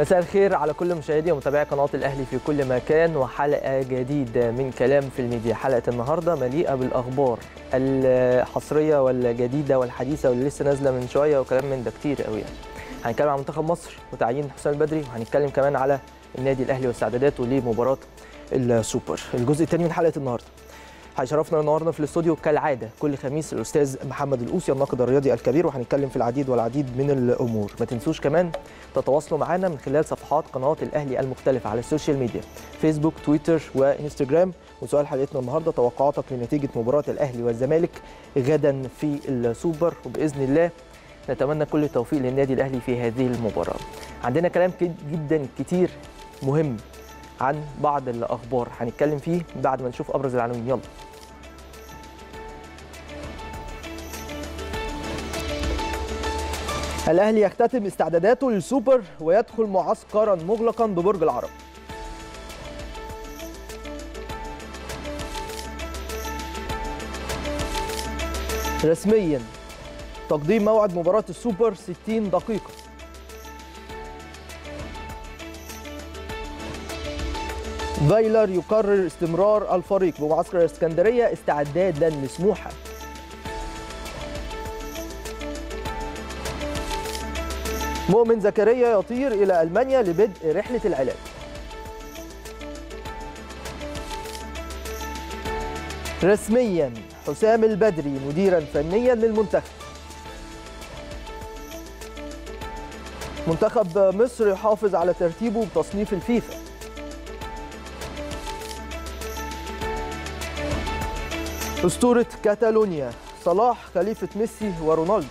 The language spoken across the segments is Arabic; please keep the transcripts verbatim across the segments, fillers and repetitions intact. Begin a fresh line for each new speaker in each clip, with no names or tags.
مساء الخير على كل مشاهدي ومتابعي قناة الأهلي في كل مكان، وحلقة جديدة من كلام في الميديا. حلقة النهاردة مليئة بالأخبار الحصرية والجديدة والحديثة واللي لسه نازلة من شوية وكلام من ده كتير قوي. يعني هنتكلم عن منتخب مصر وتعيين حسام البدري، وهنتكلم كمان على النادي الأهلي واستعداداته لمباراة السوبر. الجزء الثاني من حلقة النهاردة هيشرفنا النهارده في الاستوديو كالعاده كل خميس الاستاذ محمد القوسي الناقد الرياضي الكبير، وهنتكلم في العديد والعديد من الامور. ما تنسوش كمان تتواصلوا معنا من خلال صفحات قناه الاهلي المختلفه على السوشيال ميديا، فيسبوك، تويتر وانستجرام. وسؤال حلقتنا النهارده: توقعاتك لنتيجه مباراه الاهلي والزمالك غدا في السوبر؟ وباذن الله نتمنى كل التوفيق للنادي الاهلي في هذه المباراه. عندنا كلام جدا كتير مهم عن بعض الاخبار هنتكلم فيه بعد ما نشوف ابرز العناوين. يلا. الأهلي يختتم استعداداته للسوبر ويدخل معسكرا مغلقا ببرج العرب. رسميا تقديم موعد مباراة السوبر ستين دقيقة. فايلر يقرر استمرار الفريق بمعسكر الاسكندرية استعدادا لسموحة. مؤمن زكريا يطير إلى ألمانيا لبدء رحلة العلاج. رسميا حسام البدري مديرا فنيا للمنتخب. منتخب مصر يحافظ على ترتيبه بتصنيف الفيفا. أسطورة كاتالونيا صلاح خليفة ميسي ورونالدو.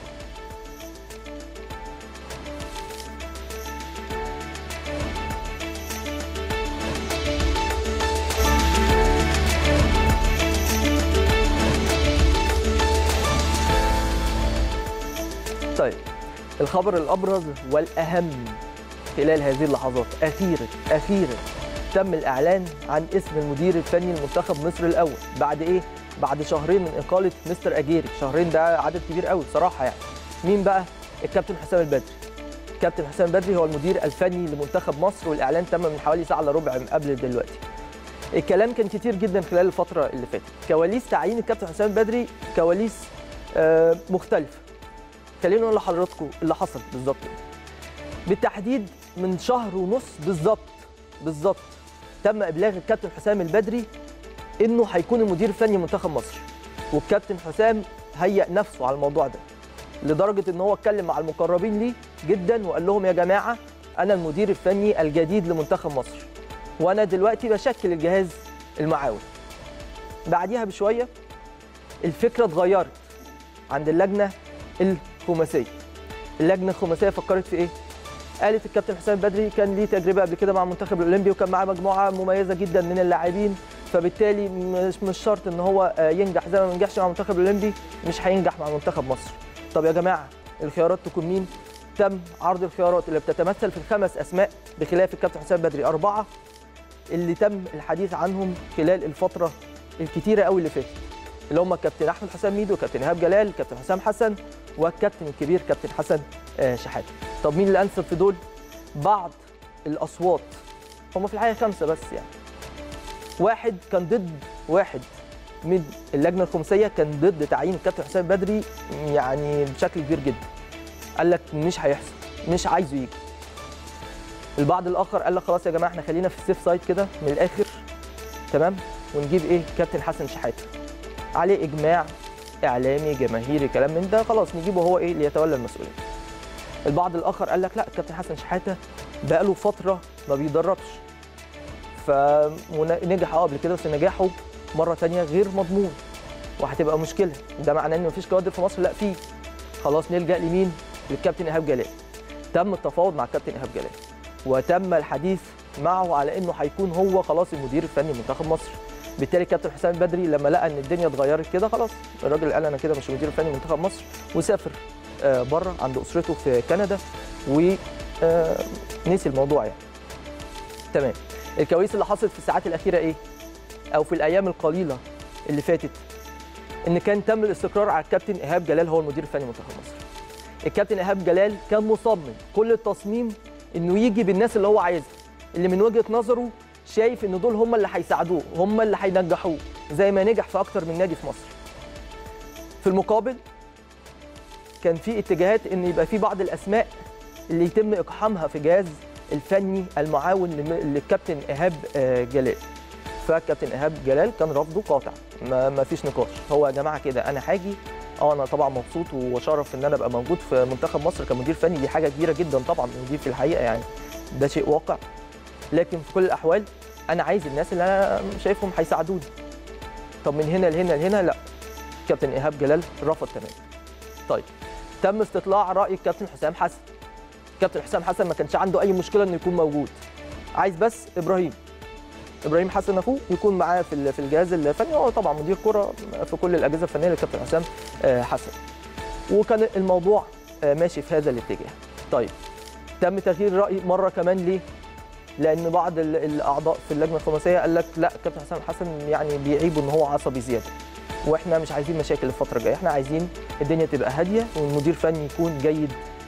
طيب، الخبر الأبرز والأهم خلال هذه اللحظات: أخيرا أخيرا تم الإعلان عن اسم المدير الفني لمنتخب مصر الأول. بعد إيه؟ بعد شهرين من إقالة مستر أجيري. شهرين ده عدد كبير قوي بصراحة. يعني مين بقى؟ الكابتن حسام البدري. الكابتن حسام البدري هو المدير الفني لمنتخب مصر، والإعلان تم من حوالي ساعة إلا ربع من قبل دلوقتي. الكلام كان كتير جدا خلال الفترة اللي فاتت. كواليس تعيين الكابتن حسام البدري كواليس آه مختلفة. خلينا نقول لحضراتكم اللي حصل بالظبط. بالتحديد من شهر ونص بالظبط بالظبط تم ابلاغ الكابتن حسام البدري انه هيكون المدير الفني لمنتخب مصر، والكابتن حسام هيأ نفسه على الموضوع ده لدرجه ان هو اتكلم مع المقربين ليه جدا وقال لهم: يا جماعه انا المدير الفني الجديد لمنتخب مصر، وانا دلوقتي بشكل الجهاز المعاون. بعديها بشويه الفكره اتغيرت عند اللجنه الخماسيه. اللجنه الخماسيه فكرت في ايه؟ قالت الكابتن حسام البدري كان ليه تجربه قبل كده مع المنتخب الاولمبي وكان معاه مجموعه مميزه جدا من اللاعبين، فبالتالي مش مش شرط ان هو ينجح. زي ما ما نجحش مع المنتخب الاولمبي مش هينجح مع منتخب مصر. طب يا جماعه الخيارات تكون مين؟ تم عرض الخيارات اللي بتتمثل في الخمس اسماء بخلاف الكابتن حسام البدري اربعه اللي تم الحديث عنهم خلال الفتره الكتيره قوي اللي فاتت، اللي هم الكابتن احمد حسام ميدو، كابتن ايهاب جلال، كابتن حسام حسن، والكابتن الكبير كابتن حسن شحاته. طب مين اللي انسب في دول؟ بعض الاصوات، هم في الحقيقه خمسه بس. يعني واحد كان ضد، واحد من اللجنه الخماسيه كان ضد تعيين الكابتن حسام البدري يعني بشكل كبير جدا. قال لك مش هيحصل، مش عايزه يجي. البعض الاخر قال لك خلاص يا جماعه احنا خلينا في السيف سايد كده من الاخر، تمام، ونجيب ايه؟ كابتن حسن شحاته عليه اجماع اعلامي جماهيري كلام من ده، خلاص نجيبه هو ايه اللي يتولى المسؤوليه. البعض الاخر قال لك لا، الكابتن حسن شحاته بقاله فتره ما بيدربش، فنجح اه قبل كده بس نجاحه مره ثانيه غير مضمون وهتبقى مشكله. ده معناه ان مفيش كوادر في مصر؟ لا، في. خلاص نلجا لمين؟ للكابتن ايهاب جلال. تم التفاوض مع الكابتن ايهاب جلال وتم الحديث معه على انه هيكون هو خلاص المدير الفني لمنتخب مصر. بالتالي الكابتن حسام البدري لما لقى ان الدنيا اتغيرت كده، خلاص الراجل قال انا كده مش المدير الفني لمنتخب مصر، وسافر بره عند اسرته في كندا ونسي الموضوع. يعني تمام. الكواليس اللي حصلت في الساعات الاخيره ايه؟ او في الايام القليله اللي فاتت، ان كان تم الاستقرار على الكابتن ايهاب جلال هو المدير الفني لمنتخب مصر. الكابتن ايهاب جلال كان مصمم كل التصميم انه يجي بالناس اللي هو عايزها، اللي من وجهه نظره شايف ان دول هم اللي هيساعدوه، هم اللي هينجحوه، زي ما نجح في اكتر من نادي في مصر. في المقابل كان في اتجاهات ان يبقى في بعض الاسماء اللي يتم اقحامها في جهاز الفني المعاون للكابتن ايهاب جلال. فالكابتن ايهاب جلال كان رفضه قاطع، ما فيش نقاش. هو يا جماعه كده انا هاجي، اه انا طبعا مبسوط وشرف ان انا ابقى موجود في منتخب مصر كمدير فني، دي حاجه كبيره جدا طبعا، مدير في الحقيقه يعني ده شيء واقع، لكن في كل الاحوال انا عايز الناس اللي انا شايفهم هيساعدوني. طب من هنا لهنا لهنا لا، كابتن ايهاب جلال رفض تماما. طيب تم استطلاع راي الكابتن حسام حسن. كابتن حسام حسن ما كانش عنده اي مشكله انه يكون موجود، عايز بس ابراهيم ابراهيم حسن اخوه يكون معاه في في الجهاز الفني، هو طبعا مدير كره في كل الاجهزه الفنيه للكابتن حسام حسن، وكان الموضوع ماشي في هذا الاتجاه. طيب تم تغيير الراي مره كمان، ليه؟ لان بعض الاعضاء في اللجنه الخماسيه قال لك لا، الكابتن حسام حسن يعني بيعيبه ان هو عصبي زياده، واحنا مش عايزين مشاكل الفتره الجايه، احنا عايزين الدنيا تبقى هاديه والمدير الفني يكون جيد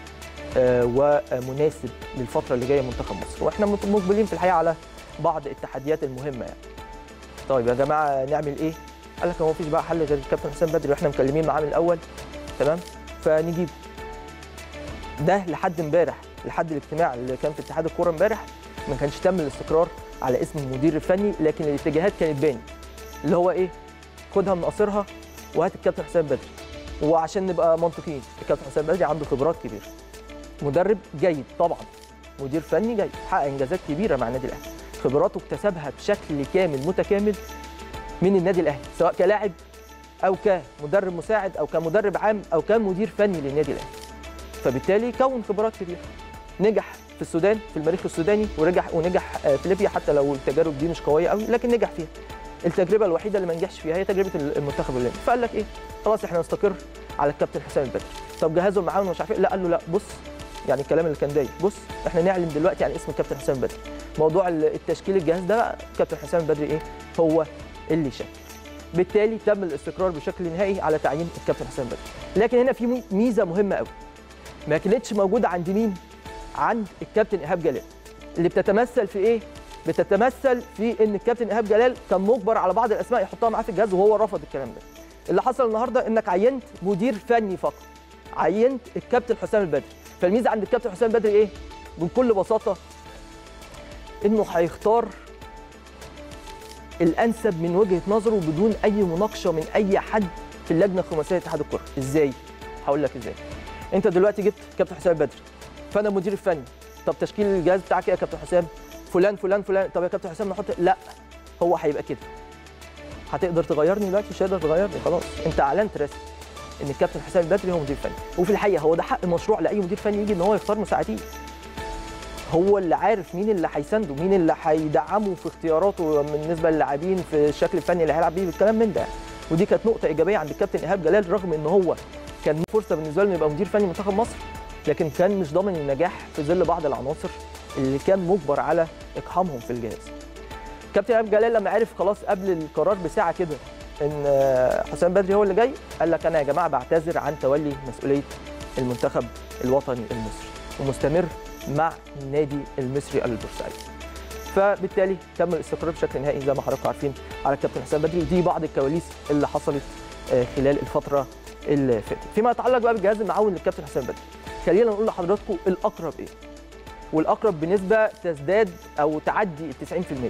ومناسب للفتره اللي جايه منتخب مصر، واحنا مقبلين في الحقيقه على بعض التحديات المهمه يعني. طيب يا جماعه نعمل ايه؟ قال لك هو مفيش بقى حل غير الكابتن حسام بدري، واحنا مكلمين معاه من الاول، تمام؟ فنجيبه. ده لحد امبارح، لحد الاجتماع اللي كان في اتحاد الكوره امبارح ما كانش تم الاستقرار على اسم المدير الفني، لكن الاتجاهات كانت باينه، اللي هو ايه؟ خدها من قصرها وهات الكابتن حسام بدري. وعشان نبقى منطقيين، الكابتن حسام بدري عنده خبرات كبيره، مدرب جيد طبعا، مدير فني جيد، حقق انجازات كبيره مع النادي الاهلي، خبراته اكتسبها بشكل كامل متكامل من النادي الاهلي، سواء كلاعب او كمدرب مساعد او كمدرب عام او كمدير فني للنادي الاهلي. فبالتالي كون خبرات كبيره. نجح في السودان في المريخ السوداني، ورجح ونجح في ليبيا، حتى لو التجارب دي مش قويه قوي لكن نجح فيها. التجربه الوحيده اللي ما نجحش فيها هي تجربه المنتخب الليبي. فقال لك ايه؟ خلاص احنا نستقر على الكابتن حسام البدري. طب جهزوا المعاون ومش عارف ايه، لا قال له لا، بص يعني الكلام اللي كان داير، بص احنا نعلن دلوقتي عن اسم الكابتن حسام البدري. موضوع التشكيل الجهاز ده بقى كابتن حسام البدري ايه؟ هو اللي شكل. بالتالي تم الاستقرار بشكل نهائي على تعيين الكابتن حسام البدري. لكن هنا في ميزه مهمه قوي ما كانتش موجوده عند مين؟ عند الكابتن ايهاب جلال، اللي بتتمثل في ايه؟ بتتمثل في ان الكابتن ايهاب جلال كان مجبر على بعض الاسماء يحطها معاه في الجهاز، وهو رفض الكلام ده. اللي حصل النهارده انك عينت مدير فني فقط، عينت الكابتن حسام البدري. فالميزه عند الكابتن حسام البدري ايه؟ بكل بساطه انه هيختار الانسب من وجهه نظره بدون اي مناقشه من اي حد في اللجنه الخماسيه اتحاد الكره. ازاي؟ هقول لك ازاي. انت دلوقتي جبت كابتن حسام البدري، فانا مدير الفني، طب تشكيل الجهاز بتاعك ايه يا كابتن حسام؟ فلان فلان فلان، طب يا كابتن حسام نحط، لا هو هيبقى كده. هتقدر تغيرني دلوقتي؟ مش هتقدر تغيرني، خلاص انت اعلنت رسمي ان الكابتن حسام البدري هو مدير فني. وفي الحقيقه هو ده حق مشروع لاي مدير فني يجي ان هو يختار مساعدين. هو اللي عارف مين اللي هيسانده، مين اللي هيدعمه في اختياراته بالنسبه للاعبين في الشكل الفني اللي هيلعب بيه بالكلام من ده. ودي كانت نقطه ايجابيه عند الكابتن ايهاب جلال، رغم ان هو كان فرصه بالنسبه له انه يبقى مدير فني منتخب مصر، لكن كان مش ضامن النجاح في ظل بعض العناصر اللي كان مجبر على اقحامهم في الجهاز. كابتن ايهاب جلال لما عرف خلاص قبل القرار بساعه كده ان حسام بدري هو اللي جاي، قال لك انا يا جماعه بعتذر عن تولي مسؤوليه المنتخب الوطني المصري، ومستمر مع النادي المصري البورسعيدي. فبالتالي تم الاستقرار بشكل نهائي زي ما حضراتكم عارفين على الكابتن حسام بدري. ودي بعض الكواليس اللي حصلت خلال الفتره اللي فاتت. فيما يتعلق بقى بالجهاز المعاون للكابتن حسام بدري، خلينا نقول لحضراتكم الاقرب ايه؟ والاقرب بنسبه تزداد او تعدي ال تسعين بالمية.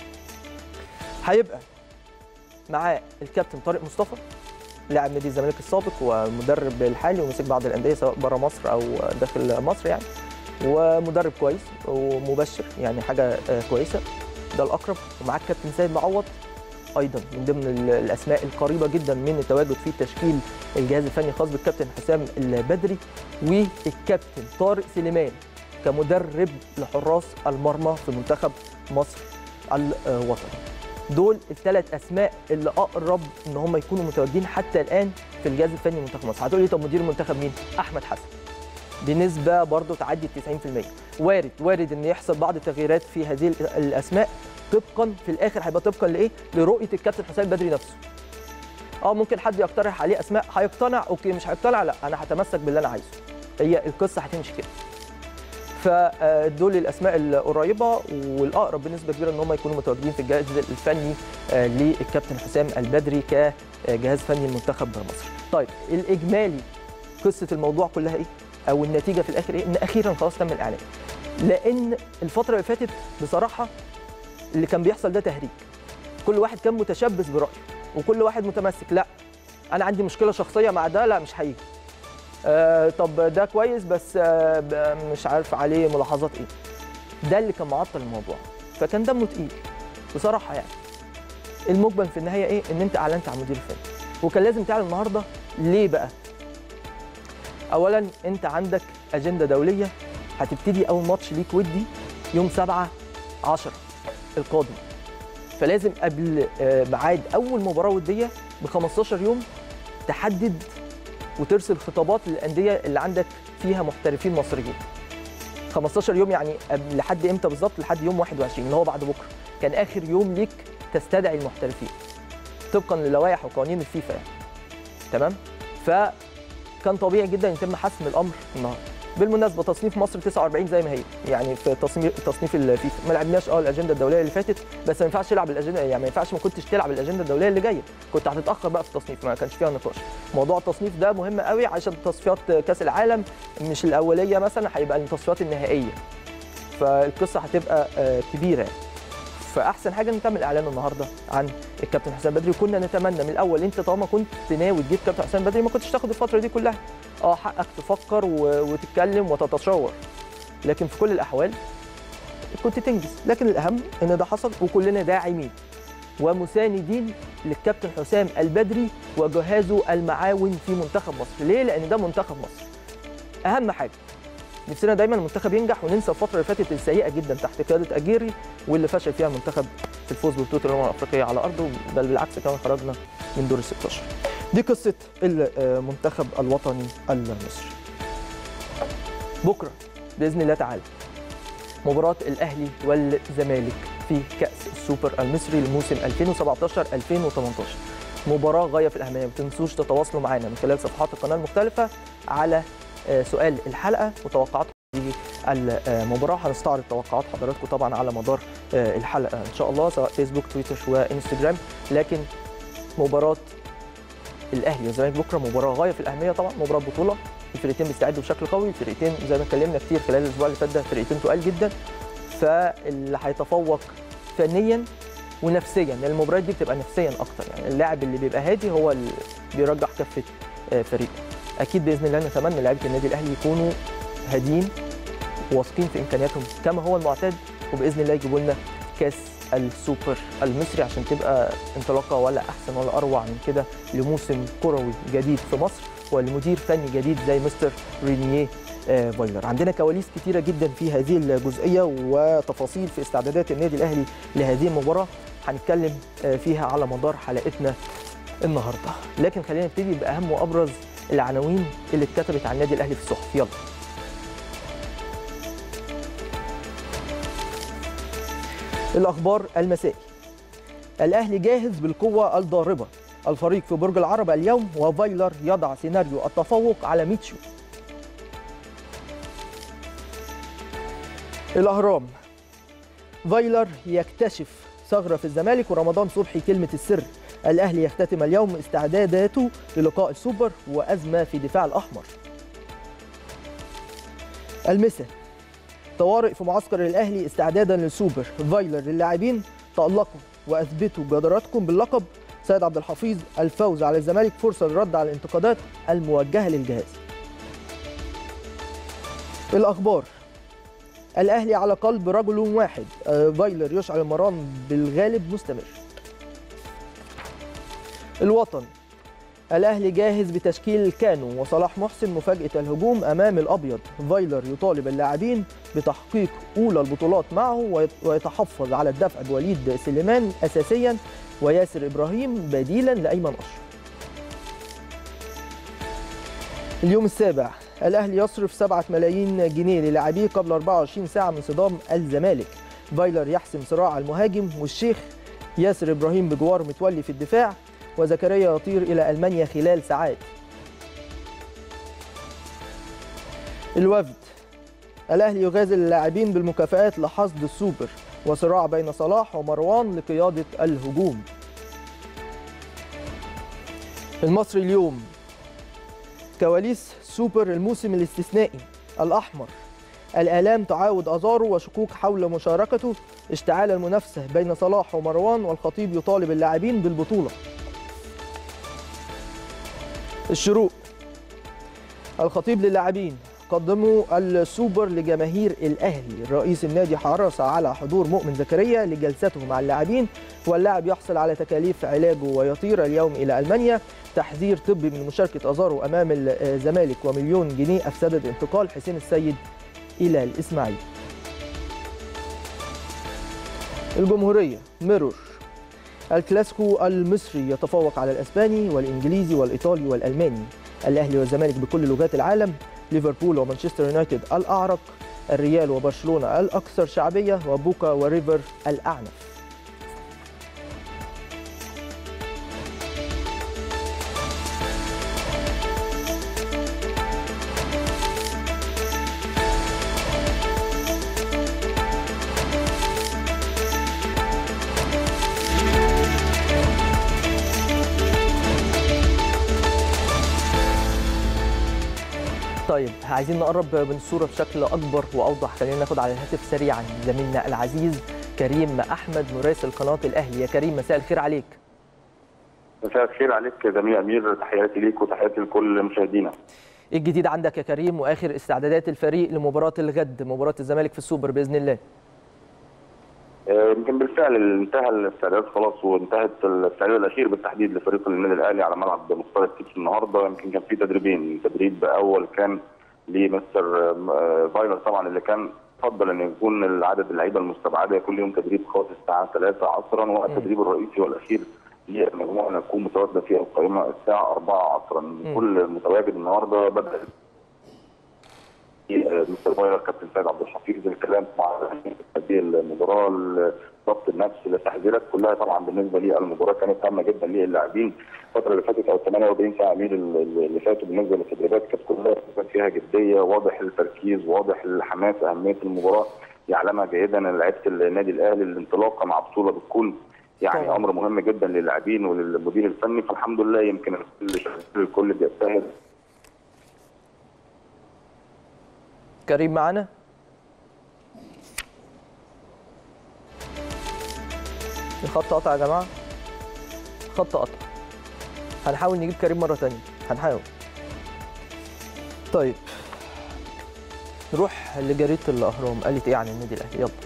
هيبقى معاه الكابتن طارق مصطفى، لاعب نادي الزمالك السابق ومدرب الحالي ومسك بعض الانديه سواء بره مصر او داخل مصر يعني، ومدرب كويس ومبشر يعني حاجه كويسه، ده الاقرب. ومعاه الكابتن سيد معوض ايضا من ضمن الاسماء القريبه جدا من التواجد في تشكيل الجهاز الفني الخاص بالكابتن حسام البدري، والكابتن طارق سليمان كمدرب لحراس المرمى في منتخب مصر الوطني. دول الثلاث اسماء اللي اقرب ان هم يكونوا متواجدين حتى الان في الجهاز الفني لمنتخب مصر. هتقول لي طب مدير المنتخب مين؟ احمد حسن، بنسبه برضه تعدي ال تسعين بالمية. وارد وارد ان يحصل بعض التغييرات في هذه الاسماء طبقا في الاخر هيبقى طبقا لايه؟ لرؤيه الكابتن حسام البدري نفسه. اه ممكن حد يقترح عليه اسماء هيقتنع، اوكي مش هيقتنع لا انا هتمسك باللي انا عايزه. هي القصه هتمشي كده. فدول الاسماء القريبه والاقرب بنسبه كبيره ان هم يكونوا متواجدين في الجهاز الفني للكابتن حسام البدري كجهاز فني لمنتخب مصر. طيب الاجمالي قصه الموضوع كلها ايه؟ او النتيجه في الاخر ايه؟ ان اخيرا خلاص تم الاعلان. لان الفتره اللي فاتت بصراحه اللي كان بيحصل ده تهريج. كل واحد كان متشبث برايه وكل واحد متمسك، لا انا عندي مشكله شخصيه مع ده، لا مش هيجي. آه طب ده كويس بس آه مش عارف عليه ملاحظات ايه. ده اللي كان معطل الموضوع، فكان دمه تقيل بصراحه. يعني المجمل في النهايه ايه؟ ان انت اعلنت عن مدير فني، وكان لازم تعلن النهارده. ليه بقى؟ اولا انت عندك اجنده دوليه هتبتدي اول ماتش ليك ودي يوم سبعة عشرة القادم، فلازم قبل ميعاد اول مباراه وديه ب خمستاشر يوم تحدد وترسل خطابات للانديه اللي عندك فيها محترفين مصريين. خمستاشر يوم يعني لحد امتى بالظبط؟ لحد يوم واحد وعشرين اللي هو بعد بكره، كان اخر يوم ليك تستدعي المحترفين طبقا للوائح وقوانين الفيفا يعني. تمام؟ فكان طبيعي جدا يتم حسم الامر النهارده. بالمناسبه تصنيف مصر تسعة وأربعين زي ما هي، يعني في تصنيف تصنيف الفيفا ما لعبناش اه الاجنده الدوليه اللي فاتت، بس ما ينفعش تلعب الاجنده، يعني ما ينفعش ما كنتش تلعب الاجنده الدوليه اللي جايه، كنت هتتاخر بقى في التصنيف، ما كانش فيها نقاش. موضوع التصنيف ده مهم قوي عشان تصفيات كاس العالم مش الاوليه مثلا، هيبقى التصفيات النهائيه، فالقصه هتبقى كبيره. فاحسن حاجه ان تم الاعلان النهارده عن الكابتن حسام بدري، وكنا نتمنى من الاول انت طالما كنت ناوي تجيب كابتن حسام بدري ما كنتش تاخد الفتره دي كلها. اه حقك تفكر وتتكلم وتتشاور، لكن في كل الاحوال كنت تنجز. لكن الاهم ان ده حصل، وكلنا داعمين ومساندين للكابتن حسام البدري وجهازه المعاون في منتخب مصر. ليه؟ لان ده منتخب مصر. اهم حاجه نفسنا دايما المنتخب ينجح، وننسى الفتره اللي فاتت السيئه جدا تحت قياده اجيري واللي فشل فيها المنتخب في الفوز ببطوله الامم الافريقيه على ارضه، بل بالعكس كمان خرجنا من دور ال ستاشر. دي قصه المنتخب الوطني المصري. بكره باذن الله تعالى مباراه الاهلي والزمالك في كاس السوبر المصري لموسم ألفين وسبعتاشر ألفين وتمنتاشر. مباراه غايه في الاهميه، ما تنسوش تتواصلوا معنا من خلال صفحات القناه المختلفه على سؤال الحلقه وتوقعاتكم في المباراه. هنستعرض توقعات حضراتكم طبعا على مدار الحلقه ان شاء الله، سواء فيسبوك تويتر وانستجرام. لكن مباراه الاهلي والزمالك بكره مباراه غايه في الاهميه، طبعا مباراه بطوله، الفرقتين بيستعدوا بشكل قوي، الفرقتين زي ما اتكلمنا كتير خلال الاسبوع اللي فات ده فرقتين تقال جدا، فاللي هيتفوق فنيا ونفسيا، لان المباريات دي بتبقى نفسيا اكتر، يعني اللاعب اللي بيبقى هادي هو اللي بيرجح كفه فريقه. اكيد باذن الله نتمنى لعيبه النادي الاهلي يكونوا هاديين واثقين في امكانياتهم كما هو المعتاد، وباذن الله يجيبوا لنا كاس السوبر المصري عشان تبقى انطلاقه ولا احسن ولا اروع من كده لموسم كروي جديد في مصر ولمدير فني جديد زي مستر رينيه فايلر. عندنا كواليس كتيره جدا في هذه الجزئيه وتفاصيل في استعدادات النادي الاهلي لهذه المباراه هنتكلم فيها على مدار حلقتنا النهارده. لكن خلينا نبتدي باهم وابرز العناوين اللي اتكتبت عن النادي الاهلي في الصحف. يلا. الاخبار المسائي. الاهلي جاهز بالقوه الضاربه، الفريق في برج العرب اليوم وفايلر يضع سيناريو التفوق على ميتشو. الاهرام. فايلر يكتشف ثغره في الزمالك ورمضان صبحي كلمه السر. الاهلي يختتم اليوم استعداداته للقاء السوبر وازمه في دفاع الاحمر. المسا. طوارئ في معسكر الاهلي استعدادا للسوبر، فايلر للاعبين تألقوا واثبتوا جدارتكم باللقب. سيد عبد الحفيظ الفوز على الزمالك فرصه للرد على الانتقادات الموجهه للجهاز. الاخبار. الاهلي على قلب رجل واحد، فايلر يشعل المران بالغالب مستمر. الوطن. الاهلي جاهز بتشكيل كانو وصلاح محسن مفاجاه الهجوم امام الابيض، فايلر يطالب اللاعبين بتحقيق اولى البطولات معه ويتحفظ على الدفع بوليد سليمان اساسيا وياسر ابراهيم بديلا لايمن اشرف. اليوم السابع. الاهلي يصرف سبعة ملايين جنيه للاعبيه قبل أربعة وعشرين ساعه من صدام الزمالك، فايلر يحسم صراع المهاجم والشيخ، ياسر ابراهيم بجوار متولي في الدفاع، وزكريا يطير إلى ألمانيا خلال ساعات. الوفد. الأهلي يغازل اللاعبين بالمكافآت لحصد السوبر، وصراع بين صلاح ومروان لقيادة الهجوم. المصري اليوم، كواليس سوبر الموسم الاستثنائي الأحمر، الآلام تعاود أزارو وشكوك حول مشاركته، اشتعال المنافسة بين صلاح ومروان، والخطيب يطالب اللاعبين بالبطولة. الشروق، الخطيب للاعبين، قدموا السوبر لجماهير الأهلي، رئيس النادي حرص على حضور مؤمن زكريا لجلسته مع اللاعبين، واللاعب يحصل على تكاليف علاجه ويطير اليوم إلى ألمانيا، تحذير طبي من مشاركة أزارو أمام الزمالك، ومليون جنيه أفسدت انتقال حسين السيد إلى الإسماعيلي. الجمهورية، ميرور، الكلاسيكو المصري يتفوق على الأسباني والإنجليزي والإيطالي والألماني، الأهلي والزمالك بكل لغات العالم، ليفربول ومانشستر يونايتد الأعرق، الريال وبرشلونة الأكثر شعبية، وبوكا وريفر الأعنف. طيب عايزين نقرب من الصورة بشكل أكبر وأوضح، خلينا ناخد على الهاتف سريعا زميلنا العزيز كريم أحمد مراسل قناة الأهلي. يا كريم مساء الخير عليك.
مساء الخير عليك يا زميل أمير، تحياتي ليك وتحياتي لكل مشاهدينا.
إيه الجديد عندك يا كريم، وآخر استعدادات الفريق لمباراة الغد، مباراة الزمالك في السوبر بإذن الله؟
يمكن بالفعل انتهى الاستعداد خلاص، وانتهت الاستعداد الاخير بالتحديد لفريق النادي الاهلي على ملعب مختار التتش النهارده. يمكن كان في تدريبين، تدريب اول كان لمستر فايلر طبعا اللي كان فضل ان يكون عدد اللعيبه المستبعده يكون لهم تدريب خاص الساعه ثلاثة عصرا، والتدريب الرئيسي والاخير للمجموعه تكون متواجده في القائمه الساعه أربعة عصرا. كل المتواجد النهارده بدا مستر فايلر كابتن سيد عبد الحفيظ الكلام مع هذه المباراه، ضبط النفس، التحذيرات كلها طبعا بالنسبه للمباراه كانت هامه جدا للاعبين الفتره اللي فاتت، او ال ثمانية وأربعين ساعه امير اللي فاتوا بالنسبه للتدريبات كانت كلها فيها جديه، واضح التركيز، واضح الحماس، اهميه المباراه يعلمها جيدا لعيبه النادي الاهلي. الانطلاقه مع بطوله بتكون يعني طبعا امر مهم جدا للاعبين وللمدير الفني، فالحمد لله يمكن الكل شغال، الكل بيجتهد.
كريم معانا؟ الخط قطع يا جماعه، خط قطع، هنحاول نجيب كريم مره ثانيه، هنحاول. طيب نروح لجريده الاهرام، قالت ايه عن النادي الاهلي؟ يلا.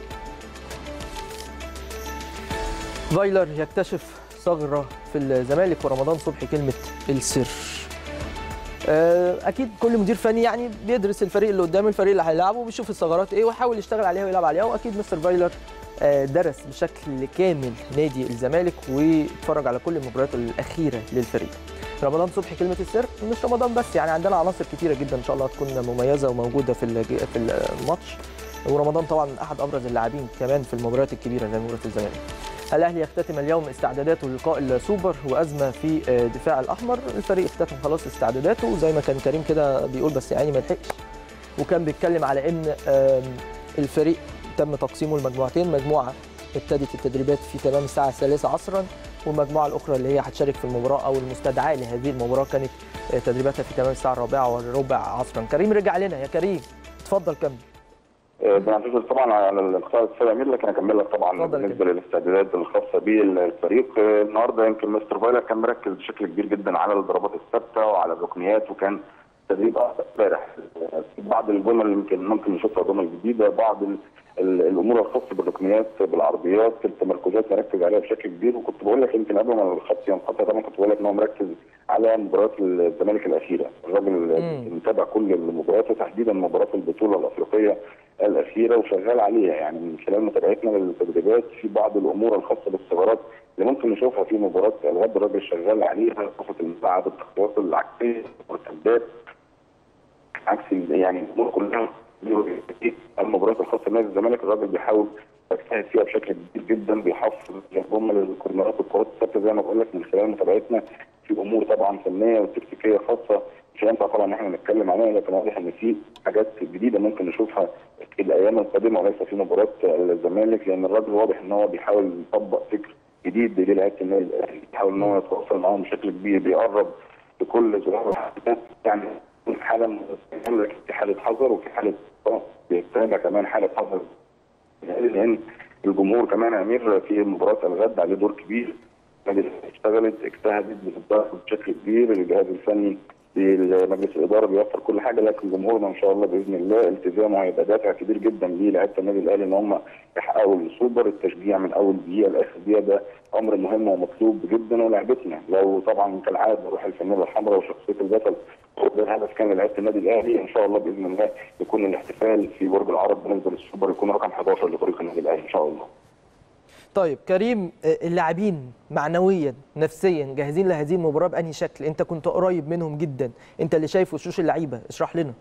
فايلر يكتشف ثغره في الزمالك، ورمضان صبحي كلمه السر. اكيد كل مدير فني يعني بيدرس الفريق اللي قدامه، الفريق اللي هيلعبه، وبيشوف الثغرات ايه ويحاول يشتغل عليها ويلعب عليها، واكيد مستر فايلر درس بشكل كامل نادي الزمالك واتفرج على كل المباريات الاخيره للفريق. رمضان صبحي كلمه السر، مش رمضان بس، يعني عندنا عناصر كتيره جدا ان شاء الله هتكون مميزه وموجوده في في الماتش، ورمضان طبعا احد ابرز اللاعبين كمان في المباريات الكبيره زي مباراه الزمالك. الاهلي يختتم اليوم استعداداته للقاء السوبر، وازمه في دفاع الاحمر، الفريق اختتم خلاص استعداداته زي ما كان كريم كده بيقول، بس يعني ما لحقش، وكان بيتكلم على ان الفريق تم تقسيمه لمجموعتين، مجموعه ابتدت التدريبات في تمام الساعه الثالثة عصرا، والمجموعه الاخرى اللي هي هتشارك في المباراه او المستدعاه لهذه المباراه كانت تدريباتها في تمام الساعه الرابعة والربع عصرا. كريم رجع لنا، يا كريم اتفضل كمل.
بنعتذر طبعا على الاخطاء الاستاذ امير، لكن اكمل لك طبعا بالنسبه للاستعدادات الخاصه بالفريق. النهارده يمكن مستر فايلر كان مركز بشكل كبير جدا على الضربات الثابته وعلى الركنيات، وكان تدريب امبارح بعض الجمل اللي يمكن ممكن نشوفها جمل جديده، بعض الامور الخاصه بالركنيات بالعرضيات التمركزات مركز عليها بشكل كبير. وكنت بقول لك يمكن قبل ما الخط ينقطع طبعا كنت بقول لك ان هو مركز على مباريات الزمالك الاخيره، الراجل متابع كل المباريات وتحديدا مباريات البطوله الافريقيه الاخيره وشغال عليها، يعني من خلال متابعتنا للتدريبات في بعض الامور الخاصه بالثغرات اللي ممكن نشوفها في مباراه الغد الراجل شغال عليها، خاصه الملعب، التخطيطات العكسيه، المرتدات، عكس يعني الامور كلها. المباريات الخاصه بنادي الزمالك الراجل بيحاول يجتهد فيها بشكل كبير جدا، بيحافظ ضمن الكورنرات والكرات الثابته زي ما بقول لك من خلال متابعتنا في امور طبعا فنيه وتكتيكيه خاصه مش هينفع طبعا ان احنا نتكلم عليها، لكن واضح ان في حاجات جديده ممكن نشوفها في الايام القادمه وليس في مباراه الزمالك، لان الراجل واضح ان هو بيحاول يطبق فكر جديد للاعيبه النادي الاهلي، بيحاول ان هو يتواصل معاهم بشكل كبير، بيقرب لكل زرار يعني في حاله في حاله حذر وفي حاله بيتابع كمان حاله حذر، لان الجمهور كمان يا امير في مباراه الغد عليه دور كبير. اشتغلت اجتهدت بتضاف بشكل كبير، الجهاز الفني لمجلس الاداره بيوفر كل حاجه، لكن جمهورنا ان شاء الله باذن الله التزامه هيبقى دافع كبير جدا للاعيبه النادي الاهلي ان هم يحققوا السوبر. التشجيع من اول دقيقه لاخر دقيقه ده امر مهم ومطلوب جدا، ولاعبتنا لو طبعا كالعاده روح الفانيله الحمراء وشخصيه البطل ده الهدف كان لعيبه النادي الاهلي، ان شاء الله باذن الله يكون الاحتفال في برج العرب بالنسبه للسوبر يكون رقم احد عشر لفريق النادي الاهلي ان شاء الله.
طيب كريم، اللاعبين معنويا نفسيا جاهزين لهذه المباراه بأنهي شكل؟ انت كنت قريب منهم جدا، انت اللي شايف وشوش اللعيبه، اشرح لنا.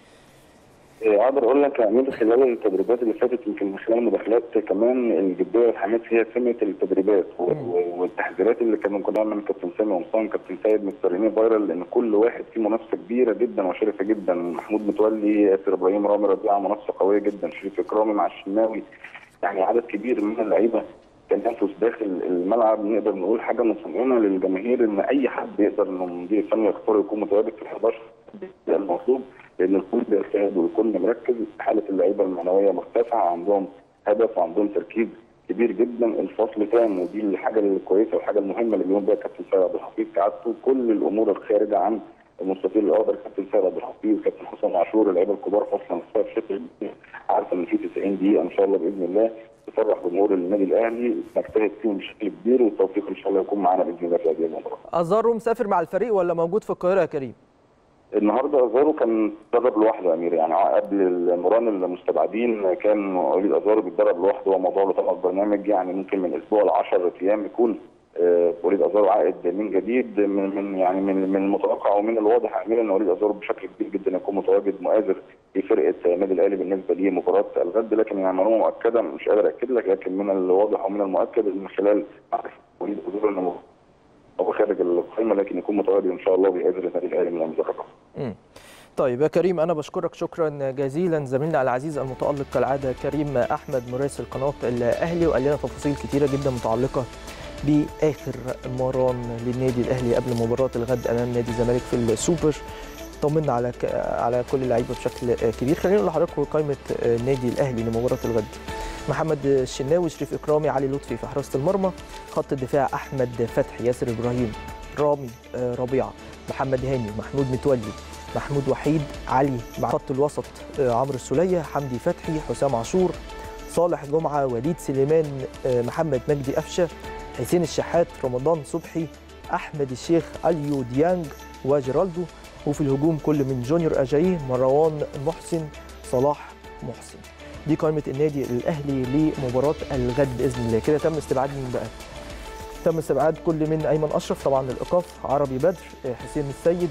اقدر اقول لك يا امير خلال التدريبات اللي فاتت يمكن من خلال المداخلات كمان الجديه والحماس هي سمه التدريبات والتحذيرات اللي كانوا كنا من كابتن سامي ومصطفى كابتن سيد مسترينين فايرال، لان كل واحد فيه منافسه كبيره جدا وشريفه جدا، محمود متولي، ياسر ابراهيم، رامي ربيعه، منافسه قويه جدا، شريف اكرامي مع الشناوي، يعني عدد كبير من اللعيبه تنافس داخل الملعب. نقدر نقول حاجه مطمئنه للجماهير ان اي حد يقدر انه المدير الفني يختار يكون متواجد في الحداشر ده المطلوب، لان الكل بيجتهد والكل مركز، حاله اللعيبه المعنويه مرتفعه، عندهم هدف وعندهم تركيز كبير جدا، الفصل تام، ودي الحاجه الكويسه والحاجه المهمه اللي بيقوم بها كابتن سيد عبد الحفيظ كعادته. كل الامور الخارجه عن المستطيل الاخضر كابتن سيد عبد الحفيظ، كابتن حسام عاشور، اللعيبه الكبار فصلا بشكل عارفه ان في تسعين دقيقه ان شاء الله باذن الله تفرح جمهور النادي الاهلي، نجتهد فيهم بشكل كبير والتوفيق ان شاء الله يكون معانا باذن الله في هذه المباراه.
ازارو مسافر مع الفريق ولا موجود في القاهره يا كريم؟
النهارده ازارو كان بيتدرب لوحده يا امير، يعني قبل المران المستبعدين كان وليد ازارو بيتدرب لوحده، وموضوع له طبعا برنامج يعني ممكن من اسبوع ل عشرة ايام يكون آه وليد ازارو عائد من جديد، من من يعني من من المتوقع ومن الواضح يا امير ان وليد ازارو بشكل كبير جدا يكون متواجد مؤازر في فرقه النادي الاهلي بالنسبه لمباراه الغد، لكن يعني معلومه مؤكده مش قادر اكد لك، لكن من الواضح ومن المؤكد من خلال معرفه وليد ازارو انه هو خارج القائمه، لكن يكون متواجد ان شاء الله بيقابل النادي الاهلي من المدرجات.
امم طيب يا كريم، انا بشكرك شكرا جزيلا زميلنا العزيز المتالق كالعاده كريم احمد مراسل قناه الاهلي، وقال لنا تفاصيل كثيره جدا متعلقه باخر مران للنادي الاهلي قبل مباراه الغد امام نادي الزمالك في السوبر. طمنا على على كل اللعيبه بشكل كبير. خلينا نقول لحضراتكم قائمه النادي الاهلي لمباراه الغد: محمد الشناوي، شريف اكرامي، علي لطفي في حراسه المرمى، خط الدفاع احمد فتحي، ياسر ابراهيم، رامي ربيعه، محمد هاني، محمود متولي، محمود وحيد، علي، مع خط الوسط عمرو السوليه، حمدي فتحي، حسام عاشور، صالح جمعه، وليد سليمان، محمد مجدي قفشه، حسين الشحات، رمضان صبحي، احمد الشيخ، اليو ديانج وجيرالدو. وفي الهجوم كل من جونيور اجاييه، مروان محسن، صلاح محسن. دي قائمه النادي الاهلي لمباراه الغد باذن الله. كده تم استبعاد مين بقى؟ تم استبعاد كل من ايمن اشرف طبعا للايقاف، عربي بدر، حسين السيد،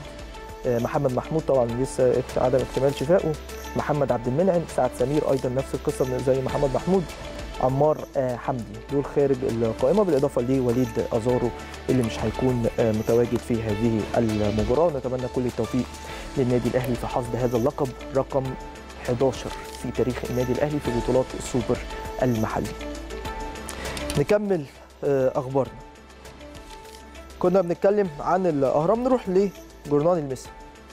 محمد محمود طبعا لسه عدم اكتمال شفائه، محمد عبد المنعم، سعد سمير ايضا نفس القصه زي محمد محمود، عمار حمدي. دول خارج القائمه بالاضافه لوليد ازارو اللي مش هيكون متواجد في هذه المباراه. ونتمنى كل التوفيق للنادي الاهلي في حصد هذا اللقب رقم احد عشر في تاريخ النادي الاهلي في بطولات السوبر المحلي. نكمل اخبارنا. كنا بنتكلم عن الاهرام، نروح لجورنال المسا.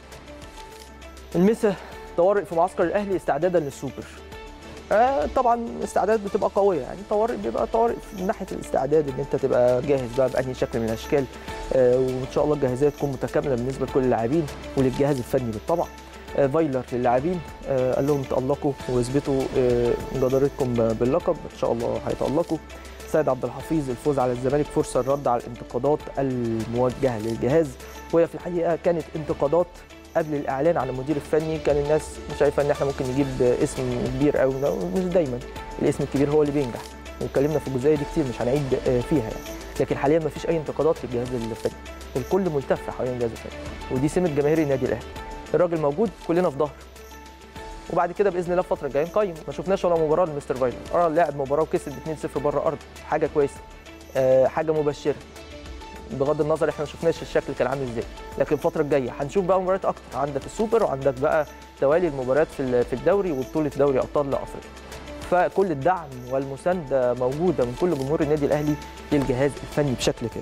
المسا: طوارئ في معسكر الاهلي استعدادا للسوبر. آه طبعا الاستعداد بتبقى قويه، يعني طوارئ بيبقى طوارئ من ناحيه الاستعداد ان انت تبقى جاهز بقى بأنهي شكل من الاشكال، آه وان شاء الله الجاهزيه تكون متكامله بالنسبه لكل اللاعبين وللجهاز الفني بالطبع. آه فايلر للاعبين آه قال لهم تألقوا واثبتوا آه جدارتكم باللقب، ان شاء الله هيتألقوا. سيد عبد الحفيظ: الفوز على الزمالك فرصه الرد على الانتقادات الموجهه للجهاز، وهي في الحقيقه كانت انتقادات قبل الاعلان عن المدير الفني. كان الناس شايفه ان احنا ممكن نجيب اسم كبير قوي، مش دايما الاسم الكبير هو اللي بينجح، واتكلمنا في الجزئيه دي كتير مش هنعيد فيها يعني. لكن حاليا ما فيش اي انتقادات للجهاز الفني، الكل ملتف حوالين الجهاز الفني، ودي سمه جماهير النادي الاهلي. الراجل موجود، كلنا في ظهره، وبعد كده باذن الله الفتره الجايه نقيم. ما شفناش ولا مباراه لمستر فايلر، اه لعب مباراه وكسب اتنين صفر بره ارض، حاجه كويسه، آه حاجه مبشره. بغض النظر احنا ما شفناش الشكل كان عامل ازاي، لكن الفتره الجايه هنشوف بقى مباريات اكتر. عندك السوبر وعندك بقى توالي المباريات في في الدوري وبطوله دوري ابطال افريقيا. فكل الدعم والمسانده موجوده من كل جمهور النادي الاهلي للجهاز الفني بشكل كده.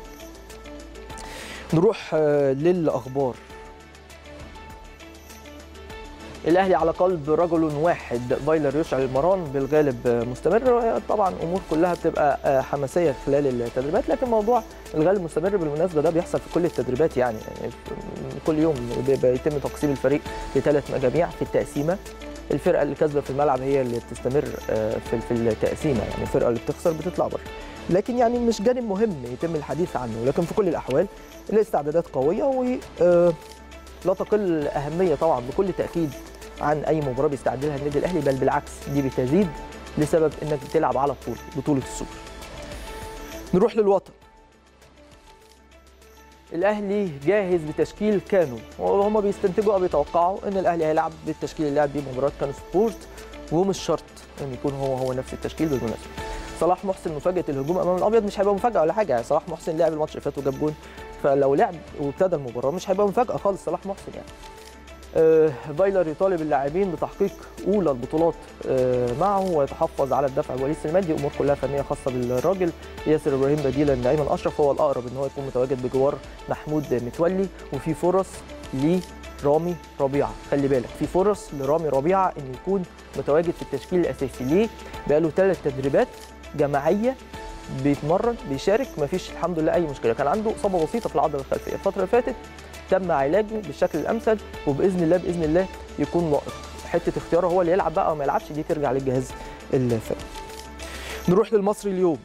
نروح للاخبار. الاهلي على قلب رجل واحد، فايلر يشعل المران بالغالب مستمر. طبعا امور كلها بتبقى حماسيه خلال التدريبات، لكن موضوع الغالب مستمر بالمناسبه ده بيحصل في كل التدريبات، يعني, يعني كل يوم بيتم تقسيم الفريق لثلاث مجاميع في التقسيمه. الفرقه اللي كسبه في الملعب هي اللي بتستمر في في التقسيمه، يعني الفرقه اللي بتخسر بتطلع بره. لكن يعني مش جانب مهم يتم الحديث عنه، لكن في كل الاحوال الاستعدادات قويه ولا تقل اهميه طبعا بكل تاكيد عن اي مباراه بيستعد لها النادي الاهلي، بل بالعكس دي بتزيد لسبب انك بتلعب على بطوله بطوله السوبر. نروح للوطن. الاهلي جاهز بتشكيل كانو، وهم بيستنتجوا او بيتوقعوا ان الاهلي هيلعب بالتشكيل اللي لعب بيه مباراه كانو سبورت، ومش شرط ان يكون هو هو نفس التشكيل بالمناسبه. صلاح محسن مفاجاه الهجوم امام الابيض مش هيبقى مفاجاه ولا حاجه، يعني صلاح محسن لعب الماتش اللي فات وجاب جون، فلو لعب وابتدى المباراه مش هيبقى مفاجاه خالص صلاح محسن يعني. آه فايلر يطالب اللاعبين بتحقيق اولى البطولات آه معه ويتحفظ على الدفع بوليد سليمان، دي امور كلها فنيه خاصه بالراجل. ياسر ابراهيم بديلا لايمن اشرف هو الاقرب ان هو يكون متواجد بجوار محمود متولي، وفي فرص لرامي ربيعه، خلي بالك في فرص لرامي ربيعه انه يكون متواجد في التشكيل الاساسي. ليه؟ بقى له ثلاث تدريبات جماعيه بيتمرن بيشارك، مفيش الحمد لله اي مشكله. كان عنده اصابه بسيطه في العضله الخلفيه الفتره اللي فاتت، تم علاجه بالشكل الامثل، وباذن الله باذن الله يكون لائق. حته اختياره هو اللي يلعب بقى او ما يلعبش دي ترجع للجهاز الفني. نروح للمصري اليوم.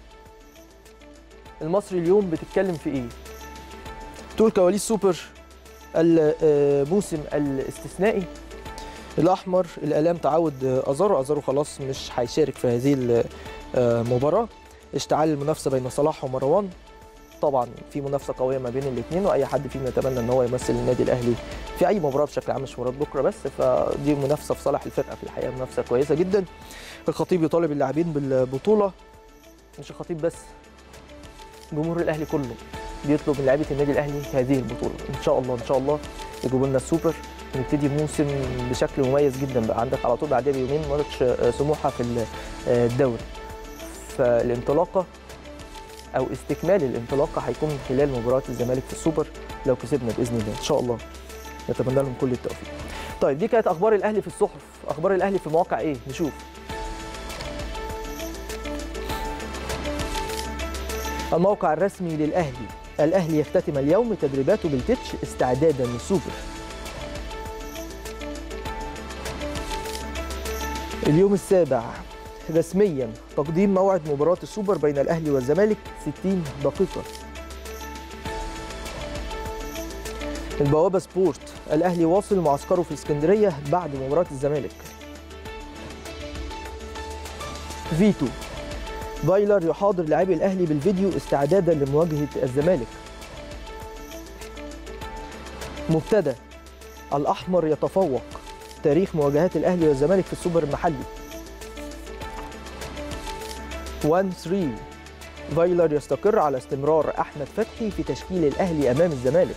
المصري اليوم بتتكلم في ايه؟ تقول كواليس سوبر الموسم الاستثنائي الاحمر، الالام تعود ازارو، ازارو خلاص مش هيشارك في هذه المباراه. اشتعال المنافسه بين صلاح ومروان، طبعا في منافسه قويه ما بين الاثنين، واي حد فيهم يتمنى ان هو يمثل النادي الاهلي في اي مباراه بشكل عام، مش مباراه بكره بس، فدي منافسه في صالح الفرقه في الحقيقه، منافسه كويسه جدا. الخطيب يطالب اللاعبين بالبطوله، مش الخطيب بس، جمهور الاهلي كله بيطلب من لاعيبه النادي الاهلي هذه البطوله. ان شاء الله ان شاء الله يجيبوا لنا السوبر ونبتدي موسم بشكل مميز جدا. بقى عندك على طول بعدها بيومين ماتش سموحه في الدوري، فالانطلاقه او استكمال الانطلاقه هيكون خلال مباراه الزمالك في السوبر لو كسبنا باذن الله ان شاء الله، نتمنى لهم كل التوفيق. طيب دي كانت اخبار الاهلي في الصحف. اخبار الاهلي في المواقع ايه؟ نشوف. الموقع الرسمي للاهلي، الاهلي يختتم اليوم تدريباته بالتتش استعدادا للسوبر. اليوم السابع رسميا تقديم موعد مباراة السوبر بين الأهلي والزمالك ستين دقيقة. البوابة سبورت، الأهلي واصل معسكره في اسكندرية بعد مباراة الزمالك. فيتو، فايلر يحاضر لاعبي الأهلي بالفيديو استعدادا لمواجهة الزمالك. مبتدأ، الأحمر يتفوق، تاريخ مواجهات الأهلي والزمالك في السوبر المحلي. واحد ثلاثة، فايلر يستقر على استمرار أحمد فتحي في تشكيل الأهلي أمام الزمالك.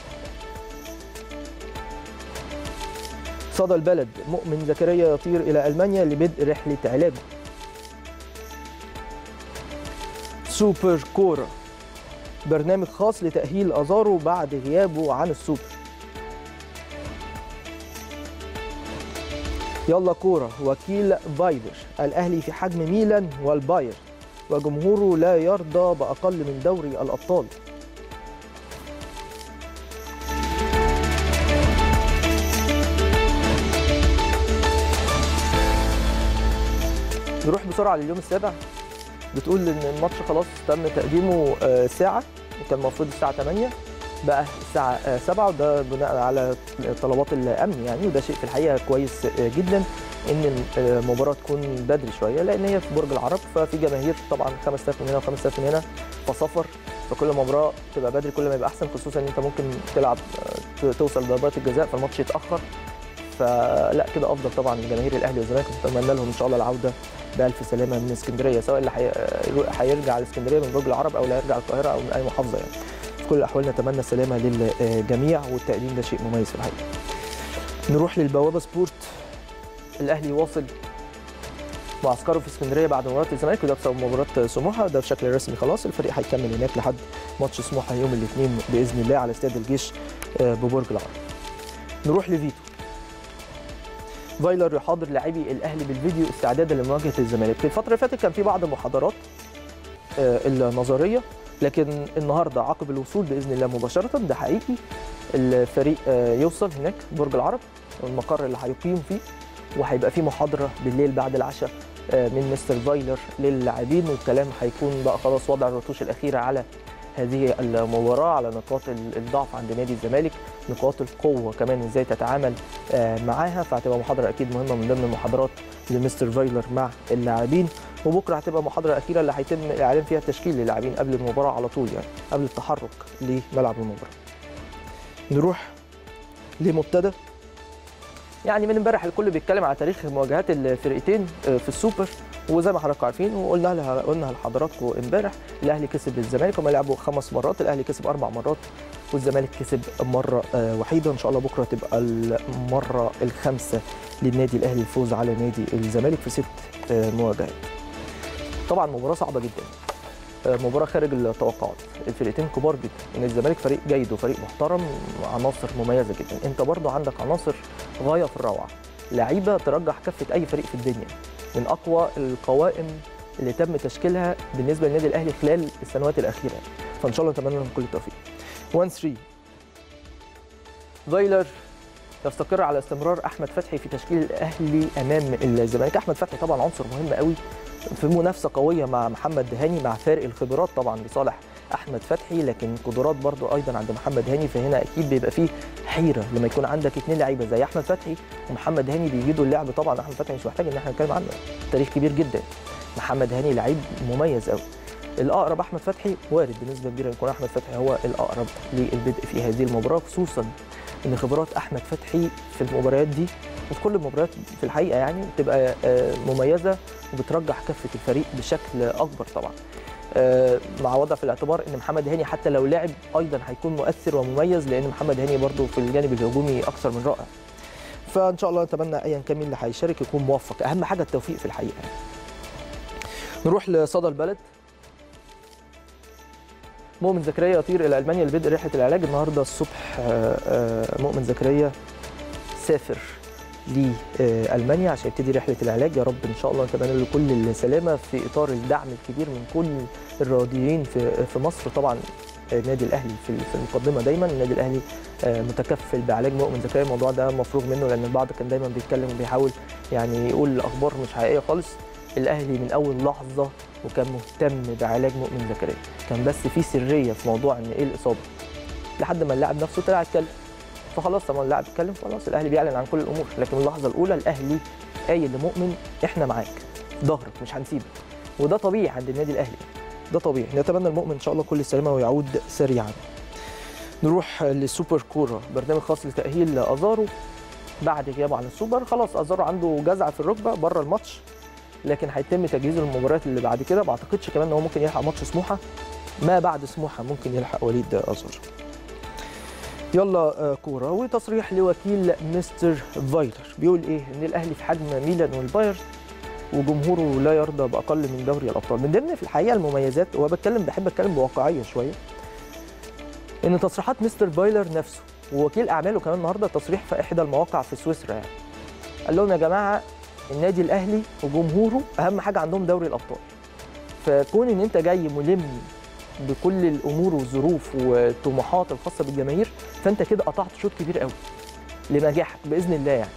صدى البلد، مؤمن زكريا يطير إلى ألمانيا لبدء رحلة علاجه. سوبر كورة، برنامج خاص لتأهيل أزارو بعد غيابه عن السوبر. يلا كورة، وكيل فايلر، الأهلي في حجم ميلان والباير وجمهوره لا يرضى بأقل من دوري الأبطال. نروح بسرعة لليوم السابع. بتقول إن الماتش خلاص تم تقديمه ساعة، كان المفروض الساعة ثمانية بقى الساعة سبعة، وده بناء على طلبات الأمن يعني، وده شيء في الحقيقة كويس جدا ان المباراه تكون بدري شويه، لان هي في برج العرب، ففي جماهير طبعا خمسة آلاف من هنا وخمسة آلاف من هنا، فسفر، فكل مباراه تبقى بدري كل ما يبقى احسن، خصوصا ان انت ممكن تلعب توصل لضربات الجزاء فالماتش يتاخر، فلا كده افضل طبعا لجماهير الاهلي والزمالك، ونتمنى لهم ان شاء الله العوده بالف سلامه من اسكندريه، سواء اللي هيرجع لاسكندريه من برج العرب او اللي هيرجع القاهره او من اي محافظه يعني. كل الاحوال نتمنى السلامه للجميع، والتقديم ده شيء مميز في الحقيقه. نروح للبوابه سبورت. الاهلي يواصل معسكره في اسكندريه بعد مباراه الزمالك، وده بسبب مباراه سموحه، ده بشكل رسمي خلاص. الفريق هيكمل هناك لحد ماتش سموحه يوم الاثنين باذن الله على استاد الجيش ببرج العرب. نروح لفيتو. فايلر يحاضر لاعبي الاهلي بالفيديو استعدادا لمواجهه الزمالك. في الفتره اللي فاتت كان في بعض المحاضرات النظريه، لكن النهارده عقب الوصول باذن الله مباشره، ده حقيقي الفريق يوصل هناك برج العرب المقر اللي هيقيم فيه، وهيبقى فيه محاضره بالليل بعد العشاء من مستر فايلر للاعبين، والكلام هيكون بقى خلاص وضع الرتوش الاخيره على هذه المباراه، على نقاط الضعف عند نادي الزمالك، نقاط القوه كمان ازاي تتعامل معاها. فهتبقى محاضره اكيد مهمه من ضمن المحاضرات لمستر فايلر مع اللاعبين. وبكره هتبقى محاضره اخيره اللي هيتم الاعلان فيها تشكيل للاعبين قبل المباراه على طول، يعني قبل التحرك لملعب المباراه. نروح لمبتدأ. يعني من امبارح الكل بيتكلم على تاريخ مواجهات الفرقتين في السوبر، وزي ما حضراتكم عارفين وقلنا لها قلنا لحضراتكم امبارح، الاهلي كسب الزمالك، هم لعبوا خمس مرات، الاهلي كسب اربع مرات والزمالك كسب مره وحيده. ان شاء الله بكره تبقى المره الخامسه للنادي الاهلي الفوز على نادي الزمالك في ست مواجهات. طبعا مباراه صعبه جدا، مباراه خارج التوقعات، الفرقتين كبار جدا، ان الزمالك فريق جيد وفريق محترم، عناصر مميزه جدا، انت برضه عندك عناصر غايه في الروعه، لعيبه ترجح كفه اي فريق في الدنيا، من اقوى القوائم اللي تم تشكيلها بالنسبه للنادي الاهلي خلال السنوات الاخيره، فان شاء الله نتمنى لهم كل التوفيق. واحد ثلاثة فايلر يستقر على استمرار احمد فتحي في تشكيل الاهلي امام الزمالك. احمد فتحي طبعا عنصر مهم قوي في منافسه قويه مع محمد هاني، مع فارق الخبرات طبعا لصالح احمد فتحي، لكن قدرات برضو ايضا عند محمد هاني، فهنا اكيد بيبقى فيه حيره لما يكون عندك اثنين لعيبه زي احمد فتحي ومحمد هاني بيجيدوا اللعب. طبعا احمد فتحي مش محتاج ان احنا نتكلم عنه، تاريخ كبير جدا. محمد هاني لعيب مميز قوي. الاقرب احمد فتحي، وارد بنسبه كبيره يكون احمد فتحي هو الاقرب للبدء في هذه المباراه، خصوصا ان خبرات احمد فتحي في المباريات دي وفي كل المباريات في الحقيقه يعني بتبقى مميزه وبترجح كفه الفريق بشكل اكبر طبعا، مع وضع في الاعتبار ان محمد هاني حتى لو لعب ايضا هيكون مؤثر ومميز، لان محمد هاني برضو في الجانب الهجومي اكثر من رائع. فان شاء الله نتمنى ايا كان مين اللي هيشارك يكون موفق، اهم حاجه التوفيق في الحقيقه. نروح لصدى البلد. مؤمن زكريا يطير الى المانيا لبدء رحله العلاج. النهارده الصبح مؤمن زكريا سافر لألمانيا عشان يبتدي رحلة العلاج. يا رب إن شاء الله نتمنى له كل السلامة في إطار الدعم الكبير من كل الرياضيين في في مصر. طبعا النادي الأهلي في المقدمة دايما، النادي الأهلي متكفل بعلاج مؤمن زكريا، الموضوع ده مفروغ منه لأن البعض كان دايما بيتكلم وبيحاول يعني يقول أخبار مش حقيقية خالص. الأهلي من أول لحظة وكان مهتم بعلاج مؤمن زكريا، كان بس في سرية في موضوع إن إيه الإصابة، لحد ما اللاعب نفسه طلع اتكلم، فخلاص طبعا اللاعب اتكلم خلاص الاهلي بيعلن عن كل الامور. لكن اللحظه الاولى الاهلي قايل لمؤمن احنا معاك، ظهرك مش هنسيبك، وده طبيعي عند النادي الاهلي، ده طبيعي. نتمنى المؤمن ان شاء الله كل السلامه ويعود سريعا. نروح للسوبر كوره، برنامج خاص لتاهيل ازارو بعد غيابه عن السوبر. خلاص ازارو عنده جزعه في الركبه بره الماتش، لكن هيتم تجهيزه للمباريات اللي بعد كده. ما اعتقدش كمان ان هو ممكن يلحق ماتش سموحه، ما بعد سموحه ممكن يلحق وليد ازارو. يلا كوره، وتصريح لوكيل مستر فايلر بيقول ايه؟ ان الاهلي في حجم ميلان والبايرن وجمهوره لا يرضى باقل من دوري الابطال. من ضمن في الحقيقه المميزات، وبتكلم بحب اتكلم بواقعيه شويه، ان تصريحات مستر فايلر نفسه ووكيل اعماله كمان النهارده تصريح في احدى المواقع في سويسرا، يعني قال لهم يا جماعه النادي الاهلي وجمهوره اهم حاجه عندهم دوري الابطال، فكون ان انت جاي ملم بكل الامور والظروف والطموحات الخاصه بالجماهير، فانت كده قطعت شوط كبير قوي لنجاحك باذن الله يعني.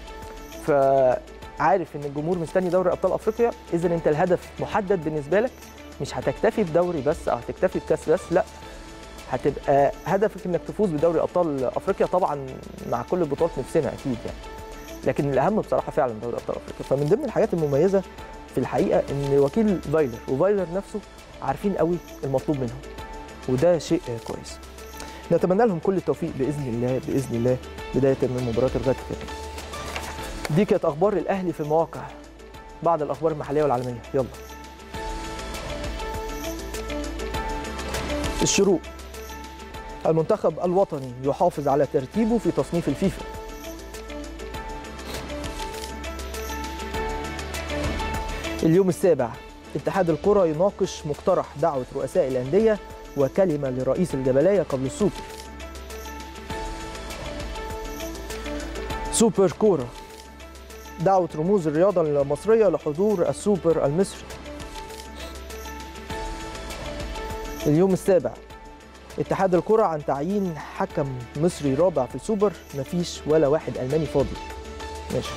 فعارف ان الجمهور مستني دوري ابطال افريقيا، اذا انت الهدف محدد بالنسبه لك، مش هتكتفي بدوري بس او هتكتفي بكاس بس، لا هتبقى هدفك انك تفوز بدوري ابطال افريقيا، طبعا مع كل البطولات نفسنا اكيد يعني، لكن الاهم بصراحه فعلا دوري ابطال افريقيا. فمن ضمن الحاجات المميزه في الحقيقه ان وكيل فايلر وفايلر نفسه عارفين قوي المطلوب منهم، وده شيء كويس. نتمنى لهم كل التوفيق باذن الله باذن الله بدايه من مباراه الغد كده. دي كانت اخبار الاهلي في المواقع. بعض الاخبار المحليه والعالميه، يلا. الشروق المنتخب الوطني يحافظ على ترتيبه في تصنيف الفيفا. اليوم السابع، اتحاد الكرة يناقش مقترح دعوة رؤساء الأندية وكلمة لرئيس الجبلية قبل السوبر. سوبر كورة، دعوة رموز الرياضة المصرية لحضور السوبر المصري. اليوم السابع، اتحاد الكرة عن تعيين حكم مصري رابع في السوبر، مفيش ولا واحد ألماني فاضي. ماشي.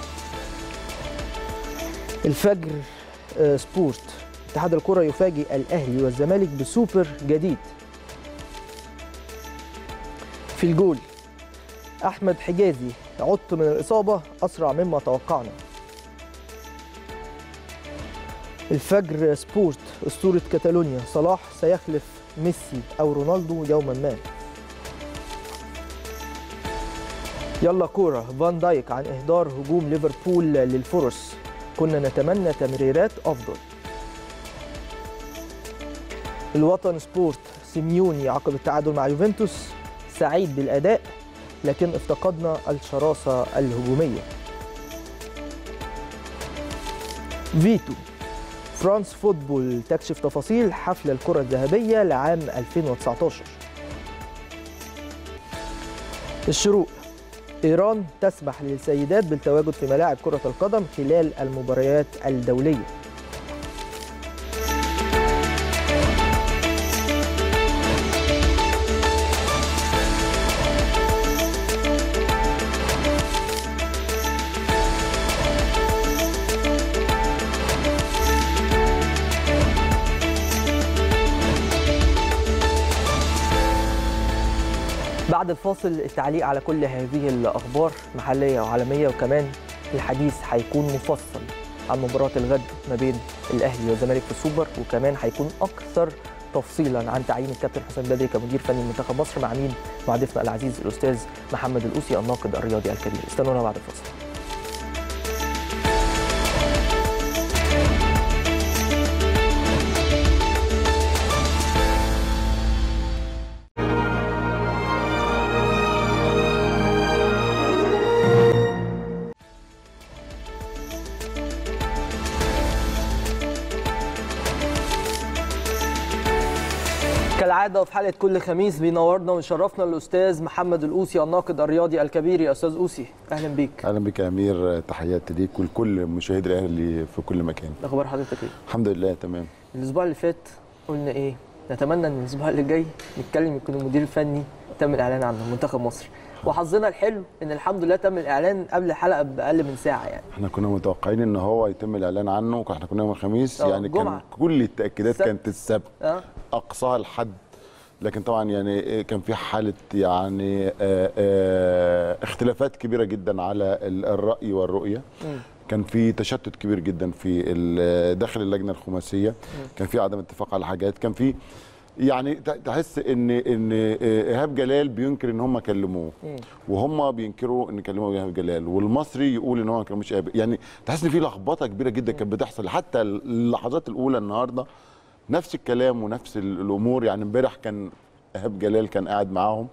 الفجر سبورت، اتحاد الكرة يفاجئ الأهلي والزمالك بسوبر جديد. في الجول، أحمد حجازي، عدت من الإصابة أسرع مما توقعنا. الفجر سبورت، أسطورة كاتالونيا، صلاح سيخلف ميسي أو رونالدو يوما ما. يلا كورة، فان دايك عن إهدار هجوم ليفربول للفرص، كنا نتمنى تمريرات أفضل. الوطن سبورت، سيميوني عقب التعادل مع يوفنتوس، سعيد بالأداء لكن افتقدنا الشراسة الهجومية. فيتو، فرانس فوتبول تكشف تفاصيل حفل الكرة الذهبية لعام ألفين وتسعطاشر. الشروق، إيران تسمح للسيدات بالتواجد في ملاعب كرة القدم خلال المباريات الدولية. بعد الفاصل التعليق على كل هذه الأخبار محلية وعالمية، وكمان الحديث هيكون مفصل عن مباراة الغد ما بين الأهلي والزمالك في السوبر، وكمان هيكون أكثر تفصيلا عن تعيين الكابتن حسام بدري كمدير فني منتخب مصر مع مين؟ مع ضيفنا العزيز الأستاذ محمد الأوسي الناقد الرياضي الكبير. استنونا بعد الفاصل. كالعاده وفي حلقه كل خميس بينورنا ويشرفنا الاستاذ محمد الأوسي الناقد الرياضي الكبير. يا استاذ أوسي اهلا بيك.
اهلا بك يا امير، تحياتي ليك ولكل مشاهدي الاهلي في كل مكان.
اخبار حضرتك ايه؟
الحمد لله تمام.
الاسبوع اللي فات قلنا ايه؟ نتمنى ان الاسبوع اللي جاي نتكلم يكون المدير الفني تم الاعلان عنه منتخب مصر، وحظنا الحلو ان الحمد لله تم الاعلان قبل الحلقه باقل من ساعه. يعني
احنا كنا متوقعين ان هو يتم الاعلان عنه، احنا كنا يوم الخميس يعني
جمعة.
كان كل التاكيدات
السبت.
كانت السبت أه؟ اقصاها الحد، لكن طبعا يعني كان في حاله يعني آآ آآ اختلافات كبيره جدا على الراي والرؤيه. م. كان في تشتت كبير جدا في داخل اللجنه الخماسيه، كان في عدم اتفاق على حاجات، كان في يعني تحس ان ان ايهاب جلال بينكر ان هم كلموه، وهم بينكروا ان كلموه ايهاب جلال، والمصري يقول ان هو ما كلموش ايهاب. يعني تحس ان في لخبطه كبيره جدا كانت بتحصل حتى اللحظات الاولى النهارده، نفس الكلام ونفس الامور. يعني امبارح كان ايهاب جلال كان قاعد معاهم،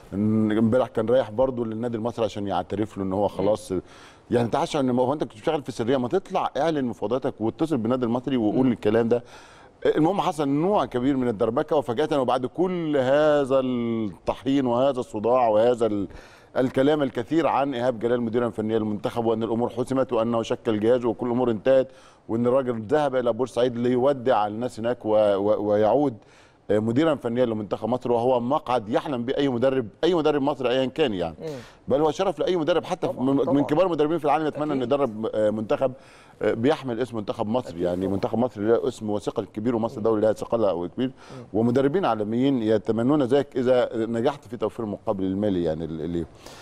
امبارح كان رايح برضه للنادي المصري عشان يعترف له ان هو خلاص. يعني تعرفش ان هو انت بتشتغل في سريه، ما تطلع اعلن مفاوضاتك واتصل بالنادي المصري وقول الكلام ده. المهم حصل نوع كبير من الدربكه، وفجاه وبعد كل هذا الطحين وهذا الصداع وهذا الكلام الكثير عن ايهاب جلال مديرا فنيا للمنتخب، وان الامور حسمت وانه شكل جهازه وكل الامور انتهت، وان الراجل ذهب الى بورسعيد ليودع الناس هناك ويعود مديرا فنيا لمنتخب مصر، وهو مقعد يحلم به اي مدرب اي مدرب مصري ايا كان يعني. بل هو شرف لاي مدرب حتى طبعًا من, طبعًا. من كبار المدربين في العالم يتمنى ان يدرب منتخب بيحمل اسم منتخب مصر. يعني منتخب مصر له اسم وثقل كبير، ومصر دوله لها ثقلها كبير، ومدربين عالميين يتمنون ذلك اذا نجحت في توفير المقابل المالي. يعني اللي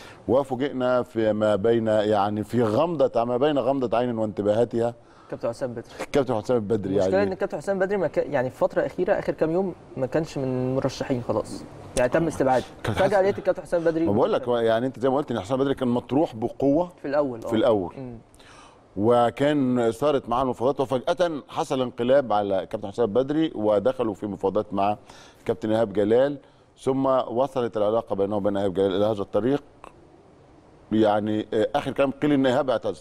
وفوجئنا في ما بين يعني في غمضه ما بين غمضه عين وانتباهاتها
كابتن حسام بدري.
كابتن حسام بدري يعني
المشكله ان الكابتن حسام بدري ما كان يعني في فتره اخيره اخر كام يوم ما كانش من المرشحين خلاص، يعني تم استبعاده. فجاه لقيت الكابتن حسام بدري.
ما بقول لك يعني انت زي ما قلت ان حسام بدري كان مطروح بقوه
في الاول
في الاول م. وكان صارت معاه المفاوضات، وفجاه حصل انقلاب على كابتن حسام بدري ودخلوا في مفاوضات مع كابتن ايهاب جلال، ثم وصلت العلاقه بينه وبين ايهاب جلال الى هذا الطريق. يعني اخر كلام قيل ان ايهاب اعتذر،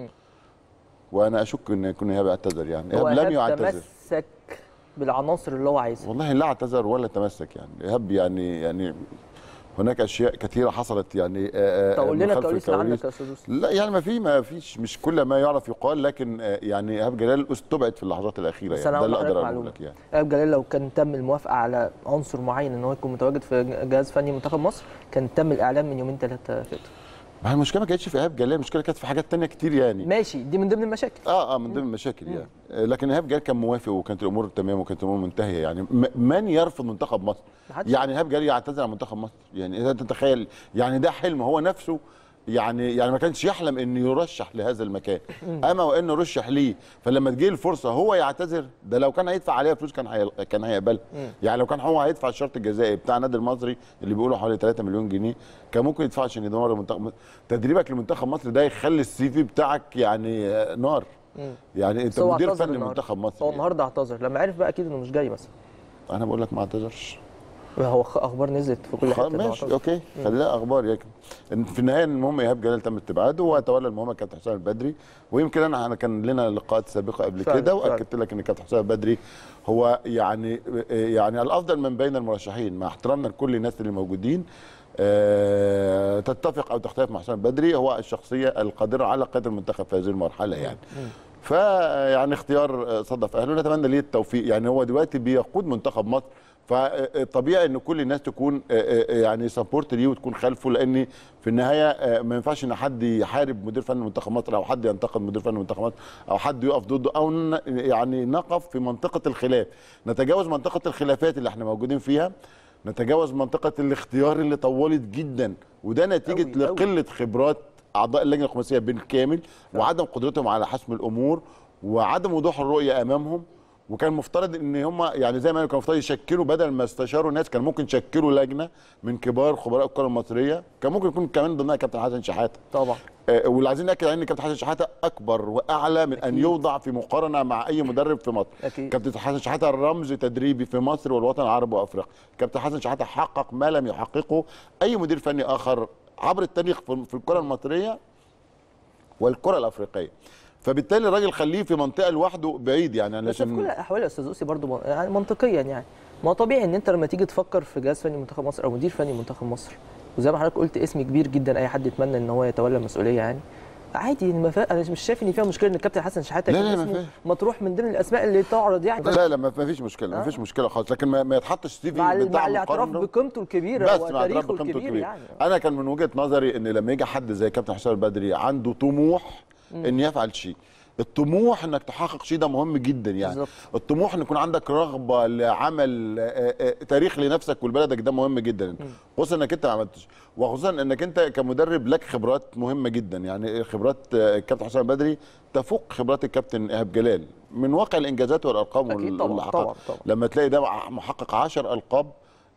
وانا اشك ان يكون ايهاب اعتذر. يعني
ايهاب
لم يعتذر،
تمسك بالعناصر اللي هو عايزها.
والله لا اعتذر ولا تمسك. يعني ايهاب يعني يعني هناك اشياء كثيره حصلت. يعني
تقول لنا الكواليس اللي عندك يا استاذ يوسف.
لا يعني ما في ما فيش مش كل ما يعرف يقال، لكن يعني ايهاب جلال استبعد في اللحظات الاخيره. يعني ده اللي اقدر اقول لك. يعني
ايهاب جلال لو كان تم الموافقه على عنصر معين ان هو يكون متواجد في جهاز فني منتخب مصر كان تم الاعلان من يومين ثلاثه فاتوا.
ما المشكله ما كانتش في ايهاب جلال، المشكله كانت في حاجات ثانيه كتير. يعني
ماشي، دي من ضمن المشاكل.
اه اه من ضمن المشاكل. يعني لكن ايهاب جلال كان موافق وكانت الامور تمام وكانت الامور منتهيه. يعني من يرفض منتخب مصر؟ يعني ايهاب جلال يعتذر عن منتخب مصر؟ يعني اذا انت تتخيل، يعني ده حلم هو نفسه. يعني يعني ما كانش يحلم انه يرشح لهذا المكان، اما وانه رشح ليه، فلما تجي الفرصه هو يعتذر. ده لو كان هيدفع عليها فلوس كان هي... كان هيقبلها. يعني لو كان هو هيدفع الشرط الجزائي بتاع النادي المصري اللي بيقولوا حوالي ثلاثة مليون جنيه، كان ممكن يدفع عشان يدمر المنتخب. تدريبك لمنتخب مصر ده يخلي السي في بتاعك يعني نار. يعني انت مدير فني منتخب مصر.
هو النهارده اعتذر لما عرف بقى اكيد انه مش جاي مثلا.
انا بقول لك ما اعتذرش.
هو اخبار نزلت في كل حته.
ماشي اوكي، خليها اخبار. لكن في النهايه المهم ايهاب جلال تم استبعاده وتولى المهمه كابتن حسام البدري. ويمكن انا انا كان لنا لقاءات سابقه قبل كده واكدت لك ان كابتن حسام البدري هو يعني يعني الافضل من بين المرشحين، مع احترامنا لكل الناس اللي موجودين. أه تتفق او تختلف مع حسام البدري، هو الشخصيه القادره على قياده المنتخب في هذه المرحله. يعني فيعني اختيار صدف اهله، نتمنى ليه التوفيق. يعني هو دلوقتي بيقود منتخب مصر، فطبيعي ان كل الناس تكون يعني سبورت ليه وتكون خلفه، لان في النهايه ما ينفعش ان حد يحارب مدير فني منتخب مصر او حد ينتقد مدير فني منتخب مصر او حد يقف ضده، او يعني نقف في منطقه الخلاف، نتجاوز منطقه الخلافات اللي احنا موجودين فيها، نتجاوز منطقه الاختيار اللي طولت جدا، وده نتيجه أوي لقله أوي. خبرات اعضاء اللجنه الخماسيه بالكامل، وعدم قدرتهم على حسم الامور، وعدم وضوح الرؤيه امامهم. وكان مفترض ان هم يعني زي ما كانوا مفترض يشكلوا، بدل ما استشاروا ناس كان ممكن يشكلوا لجنه من كبار خبراء الكره المصريه، كان ممكن يكون كمان ضمنها كابتن حسن شحاته.
طبعا.
آه واللي عايزين ناكد عليه ان كابتن حسن شحاته اكبر واعلى من أكيد. ان يوضع في مقارنه مع اي مدرب في مصر. أكيد. كابتن حسن شحاته رمز تدريبي في مصر والوطن العربي وافريقيا. كابتن حسن شحاته حقق ما لم يحققه اي مدير فني اخر عبر التاريخ في الكره المصريه والكره الافريقيه. فبالتالي الراجل خليه في منطقه لوحده بعيد. يعني
بس في كل الاحوال يا استاذ اوسي برضه يعني منطقيا، يعني ما طبيعي ان انت لما تيجي تفكر في جهاز فني منتخب مصر او مدير فني منتخب مصر، وزي ما حضرتك قلت اسم كبير جدا اي حد يتمنى ان هو يتولى المسؤوليه، يعني عادي. انا مش شايف ان فيها مشكله ان الكابتن حسن شحاته
لا لا اسمه
مطروح من ضمن الاسماء اللي تعرض. يعني
لا لا ما فيش مشكله، ما فيش مشكله خالص، لكن ما, ما يتحطش سي في
مع, مع الاعتراف بقيمته الكبيره وتاريخه الكبير. يعني
انا كان من وجهه نظري ان لما يجي حد زي كابتن حسام البدري عنده طموح ان يفعل شيء، الطموح انك تحقق شيء ده مهم جدا. يعني بالزبط. الطموح ان يكون عندك رغبه لعمل تاريخ لنفسك ولبلدك ده مهم جدا، خصوصا انك انت ما عملتش، وخصوصا انك انت كمدرب لك خبرات مهمه جدا. يعني خبرات الكابتن حسام البدري تفوق خبرات الكابتن ايهاب جلال من واقع الانجازات والارقام
اللي حققها.
لما تلاقي ده محقق عشر القاب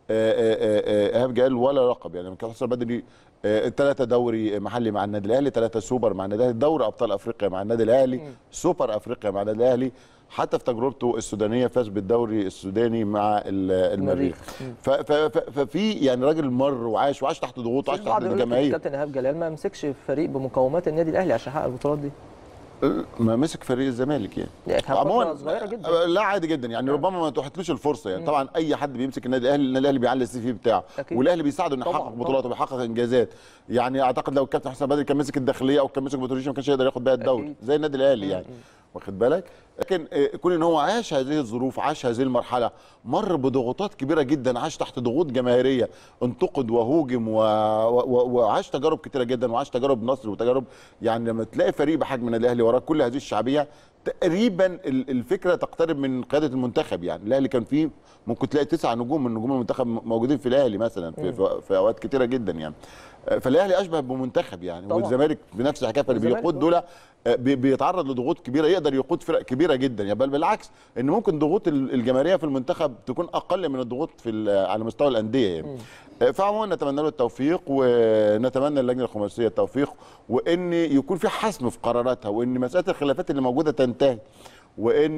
ايهاب جلال ولا لقب. يعني الكابتن حسام البدري ثلاثة دوري محلي مع النادي الاهلي، ثلاثة سوبر مع النادي الاهلي، دوري ابطال افريقيا مع النادي الاهلي، م. سوبر افريقيا مع النادي الاهلي، حتى في تجربته السودانيه فاز بالدوري السوداني مع المريخ. ففي يعني راجل مر وعاش وعاش تحت ضغوط وعاش تحت الجماهير.
الكابتن ايهاب جلال ما مسكش فريق بمقومات النادي الاهلي عشان يحقق البطولات دي.
ما مسك فريق الزمالك يعني,
يعني عموما صغيره جدا.
لا عادي جدا يعني, يعني. ربما ما تحتلوش الفرصه يعني. م. طبعا اي حد بيمسك النادي الاهلي، النادي الاهلي بيعلي السي في بتاعه، والاهلي بيساعده انه يحقق بطولات وبيحقق انجازات. يعني اعتقد لو الكابتن حسام بدري كان مسك الداخليه او كان مسك بتروجيت ما كانش يقدر ياخد بيها الدوري زي النادي الاهلي يعني. واخد بالك؟ لكن كون ان هو عاش هذه الظروف، عاش هذه المرحله، مر بضغوطات كبيره جدا، عاش تحت ضغوط جماهيريه، انتقد وهوجم و... و... وعاش تجارب كتيره جدا، وعاش تجارب نصر وتجارب. يعني لما تلاقي فريق بحجم النادي الاهلي وراه كل هذه الشعبيه، تقريبا الفكره تقترب من قياده المنتخب. يعني الاهلي كان فيه ممكن تلاقي تسع نجوم من نجوم المنتخب موجودين في الاهلي مثلا في, في, في اوقات كتيره جدا يعني. فالاهلي اشبه بمنتخب يعني، والزمالك بنفس الحكايه، اللي بيقود دول بيتعرض لضغوط كبيره، يقدر يقود فرق كبيره جدا يعني. بل بالعكس ان ممكن ضغوط الجماهيريه في المنتخب تكون اقل من الضغوط في على مستوى الانديه يعني. فعموما نتمنى له التوفيق، ونتمنى اللجنه الخماسيه التوفيق، وان يكون في حسم في قراراتها، وان مساله الخلافات اللي موجوده تنتهي، وان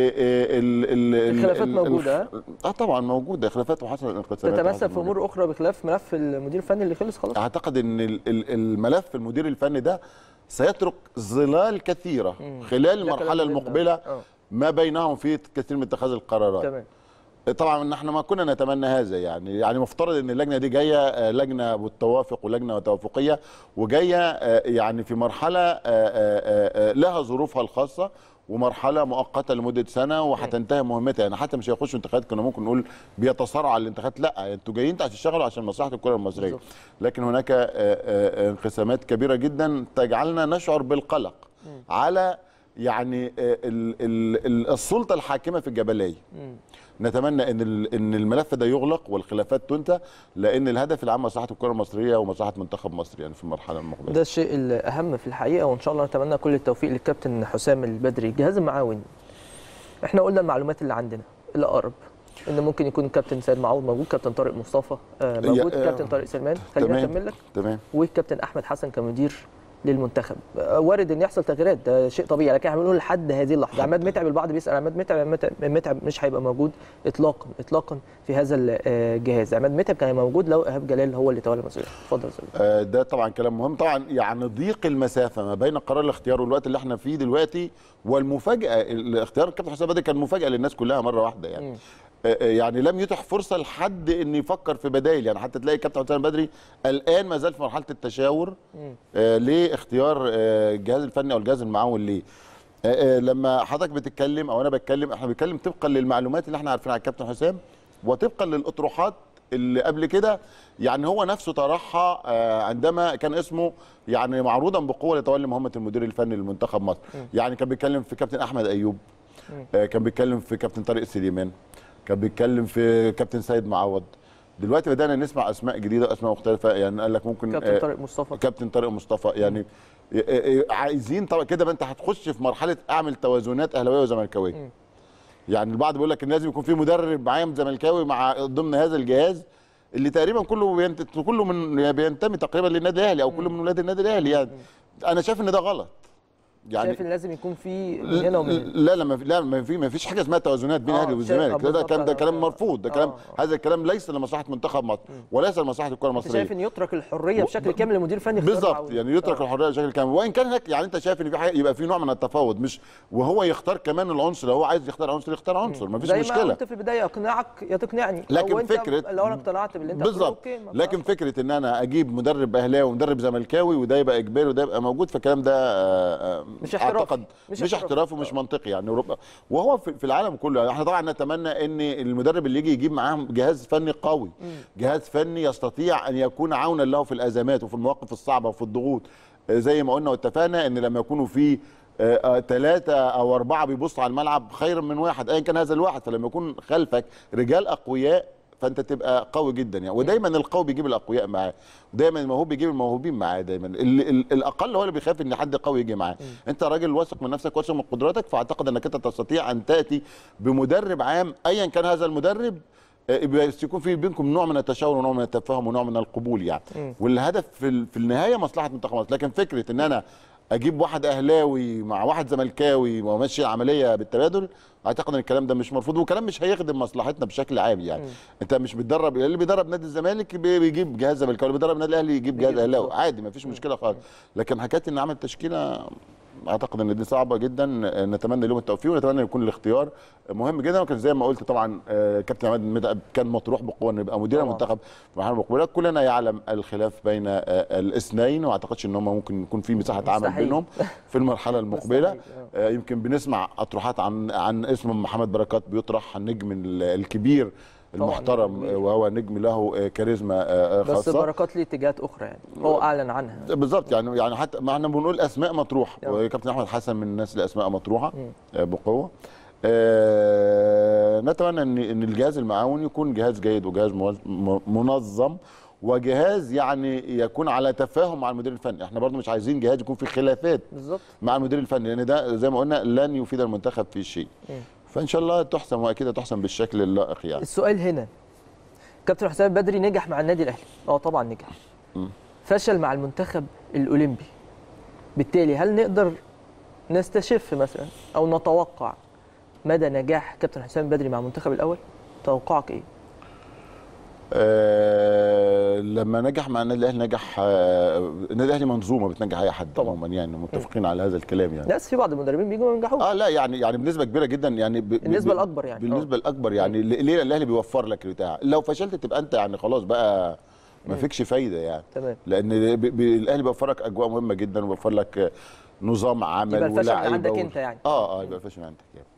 الخلافات موجوده.
اه طبعا موجوده خلافات وحصلت انقسامات.
تتمثل في امور اخرى بخلاف ملف المدير الفني اللي خلص خلاص.
اعتقد ان الملف المدير الفني ده سيترك ظلال كثيره خلال المرحله المقبله ما بينهم في كثير من اتخاذ القرارات.
تمام.
طبعا نحن ما كنا نتمنى هذا، يعني يعني مفترض ان اللجنه دي جايه لجنه بالتوافق ولجنه توافقيه وجايه يعني في مرحله لها ظروفها الخاصه ومرحله مؤقته لمده سنه وهتنتهي مهمتها، يعني حتى مش هيخشوا انتخابات كنا ممكن نقول بيتصارعوا على الانتخابات، لا انتوا جايين انتوا تشتغلوا عشان مصلحه الكره المصريه. لكن هناك انقسامات كبيره جدا تجعلنا نشعر بالقلق على يعني السلطه الحاكمه في الجبليه. نتمنى ان ان الملف ده يغلق والخلافات تنتهي، لان الهدف العام مصلحه الكره المصريه ومصلحه منتخب مصر يعني في المرحله المقبله.
ده الشيء الاهم في الحقيقه، وان شاء الله نتمنى كل التوفيق للكابتن حسام البدري. الجهاز المعاون، احنا قلنا المعلومات اللي عندنا الاقرب ان ممكن يكون الكابتن سيد معوض موجود، كابتن طارق مصطفى موجود، كابتن طارق سليمان، خلينا اكمل لك،
تمام،
والكابتن احمد حسن كمدير للمنتخب. وارد ان يحصل تغييرات، ده شيء طبيعي، لكن احنا بنقول لحد هذه اللحظه عماد متعب، البعض بيسال عماد متعب، متعب مش هيبقى موجود اطلاقا اطلاقا في هذا الجهاز. عماد متعب كان موجود لو ايهاب جلال هو اللي تولى المسؤوليه. اتفضل
يا ده طبعا كلام مهم طبعا، يعني ضيق المسافه ما بين قرار الاختيار والوقت اللي احنا فيه دلوقتي والمفاجاه، الاختيار الكابتن حسام بدري كان مفاجاه للناس كلها مره واحده يعني. م. يعني لم يتح فرصه لحد ان يفكر في بدائل، يعني حتى تلاقي الكابتن حسام بدري الان ما زال في مرحله التشاور آه لاختيار آه الجهاز الفني او الجهاز المعاون ليه. آه لما حضرتك بتتكلم او انا بتكلم، احنا بنتكلم طبقا للمعلومات اللي احنا عارفينها على الكابتن حسام وطبقا للاطروحات اللي قبل كده، يعني هو نفسه طرحها آه عندما كان اسمه يعني معروضا بقوه لتولي مهمه المدير الفني لمنتخب مصر. يعني كان بيتكلم في كابتن احمد ايوب، آه كان بيتكلم في كابتن طارق سليمان، كان بيتكلم في كابتن سيد معوض. دلوقتي بدانا نسمع اسماء جديده واسماء مختلفه، يعني قال لك ممكن
كابتن طارق مصطفى
كابتن طارق مصطفى يعني عايزين طبعا كده ما انت هتخش في مرحله اعمل توازنات اهلاويه وزملكاويه. يعني البعض بيقول لك ان لازم يكون في مدرب معايا زملكاوي مع ضمن هذا الجهاز اللي تقريبا كله بينت... كله من بينتمي تقريبا للنادي الاهلي او كله من ولاد النادي الاهلي. يعني انا شايف ان ده غلط،
يعني شايف ان لازم يكون في من هنا ومن هنا.
لا لا ما في لا ما في ما فيش حاجه اسمها توازنات بين الاهلي والزمالك، ده كلام ده كلام مرفوض، ده كلام آه. هذا الكلام ليس لمصلحه منتخب مصر وليس لمصلحه الكره المصريه.
انت شايف ان يترك الحريه بشكل كامل للمدير الفني
بالظبط، يعني يترك آه. الحريه بشكل كامل، وان كان هيك يعني انت شايف ان في حاجه يبقى في نوع من التفاوض، مش وهو يختار كمان العنصر، لو هو عايز يختار عنصر يختار عنصر، ما فيش مشكله.
زي ما قلت في البدايه اقنعك يا تقنعني،
لكن فكره
لو انا اقتنعت باللي انت
بالظبط، لكن فكره ان انا اجيب مدرب اهلاوي ومدرب زملكاوي وده يبقى اجباري وده يبقى موجود، فالكلام ده
مش احتراف
مش, مش احتراف ومش منطقي يعني أوروبا. وهو في العالم كله يعني احنا طبعا نتمنى ان المدرب اللي يجي يجيب معاه جهاز فني قوي، جهاز فني يستطيع ان يكون عونا له في الازمات وفي المواقف الصعبه وفي الضغوط، زي ما قلنا واتفقنا ان لما يكونوا في ثلاثة أو أربعة بيبصوا على الملعب خير من واحد أيا كان هذا الواحد، فلما يكون خلفك رجال أقوياء فانت تبقى قوي جدا يعني. ودايما القوي بيجيب الاقوياء معاه، ودايما الموهوب بيجيب الموهوبين معاه، دايما ال ال الاقل هو اللي بيخاف ان حد قوي يجي معاه. انت راجل واثق من نفسك واثق من قدراتك، فاعتقد انك انت تستطيع ان تاتي بمدرب عام ايا كان هذا المدرب، بس يكون في بينكم نوع من التشاور ونوع من التفاهم ونوع من القبول يعني. م. والهدف في, في النهايه مصلحه منتخب مصر. لكن فكره ان انا اجيب واحد اهلاوي مع واحد زملكاوي وامشي العمليه بالتبادل، اعتقد ان الكلام ده مش مرفوض، وكلام مش هيخدم مصلحتنا بشكل عام يعني. م. انت مش بتدرب، اللي بيدرب نادي الزمالك بيجيب جهاز زملكاوي، اللي بيدرب النادي الاهلي يجيب جهاز اهلاوي عادي، ما فيش مشكله خالص. لكن حكايه ان اعمل تشكيله اعتقد ان دي صعبه جدا. نتمنى لهم التوفيق ونتمنى يكون الاختيار مهم جدا. وكان زي ما قلت طبعا كابتن عماد متعب كان مطروح بقوه انه يبقى مدير المنتخب في المرحله المقبله. كلنا يعلم الخلاف بين الاثنين، وما اعتقدش ان هم ممكن يكون في مساحه عمل بينهم في المرحله المقبله. يمكن بنسمع اطروحات عن عن اسم محمد بركات بيطرح، النجم الكبير المحترم وهو نجم له كاريزما خاصه،
بس بركات ليه اتجاهات اخرى يعني هو اعلن عنها
بالظبط. يعني يعني حتى ما احنا بنقول اسماء مطروحه، وكابتن احمد حسن من الناس اللي اسماء مطروحه بقوه. آه نتمنى ان ان الجهاز المعاون يكون جهاز جيد وجهاز منظم وجهاز يعني يكون على تفاهم مع المدير الفني. احنا برضو مش عايزين جهاز يكون فيه خلافات بالظبط مع المدير الفني، لان ده زي ما قلنا لن يفيد المنتخب في شيء. م. فان شاء الله تحسم، واكيد تحسم بالشكل اللائق يعني.
السؤال هنا، كابتن حسام البدري نجح مع النادي الاهلي، اه طبعا نجح. م. فشل مع المنتخب الاولمبي، بالتالي هل نقدر نستشف مثلا او نتوقع مدى نجاح كابتن حسام البدري مع المنتخب الاول؟ توقعك ايه؟
آه لما نجح مع النادي الاهلي نجح. آه النادي الاهلي منظومه بتنجح اي حد عموما، يعني متفقين على هذا الكلام يعني.
بس في بعض المدربين بيجوا ما ينجحوش.
اه لا يعني يعني بنسبه كبيره جدا يعني ب...
النسبه الاكبر يعني
بالنسبه
أوه.
الاكبر يعني ليه الاهلي بيوفر لك بتاع، لو فشلت تبقى انت يعني خلاص بقى ما فيكش فايده يعني.
تمام.
لان ب... ب... الاهلي بيوفر لك اجواء مهمه جدا وبيوفر لك نظام عمل
يبقى الفشل
ولاعيبه
عندك
و...
انت يعني.
اه اه يبقى الفشل عندك يعني.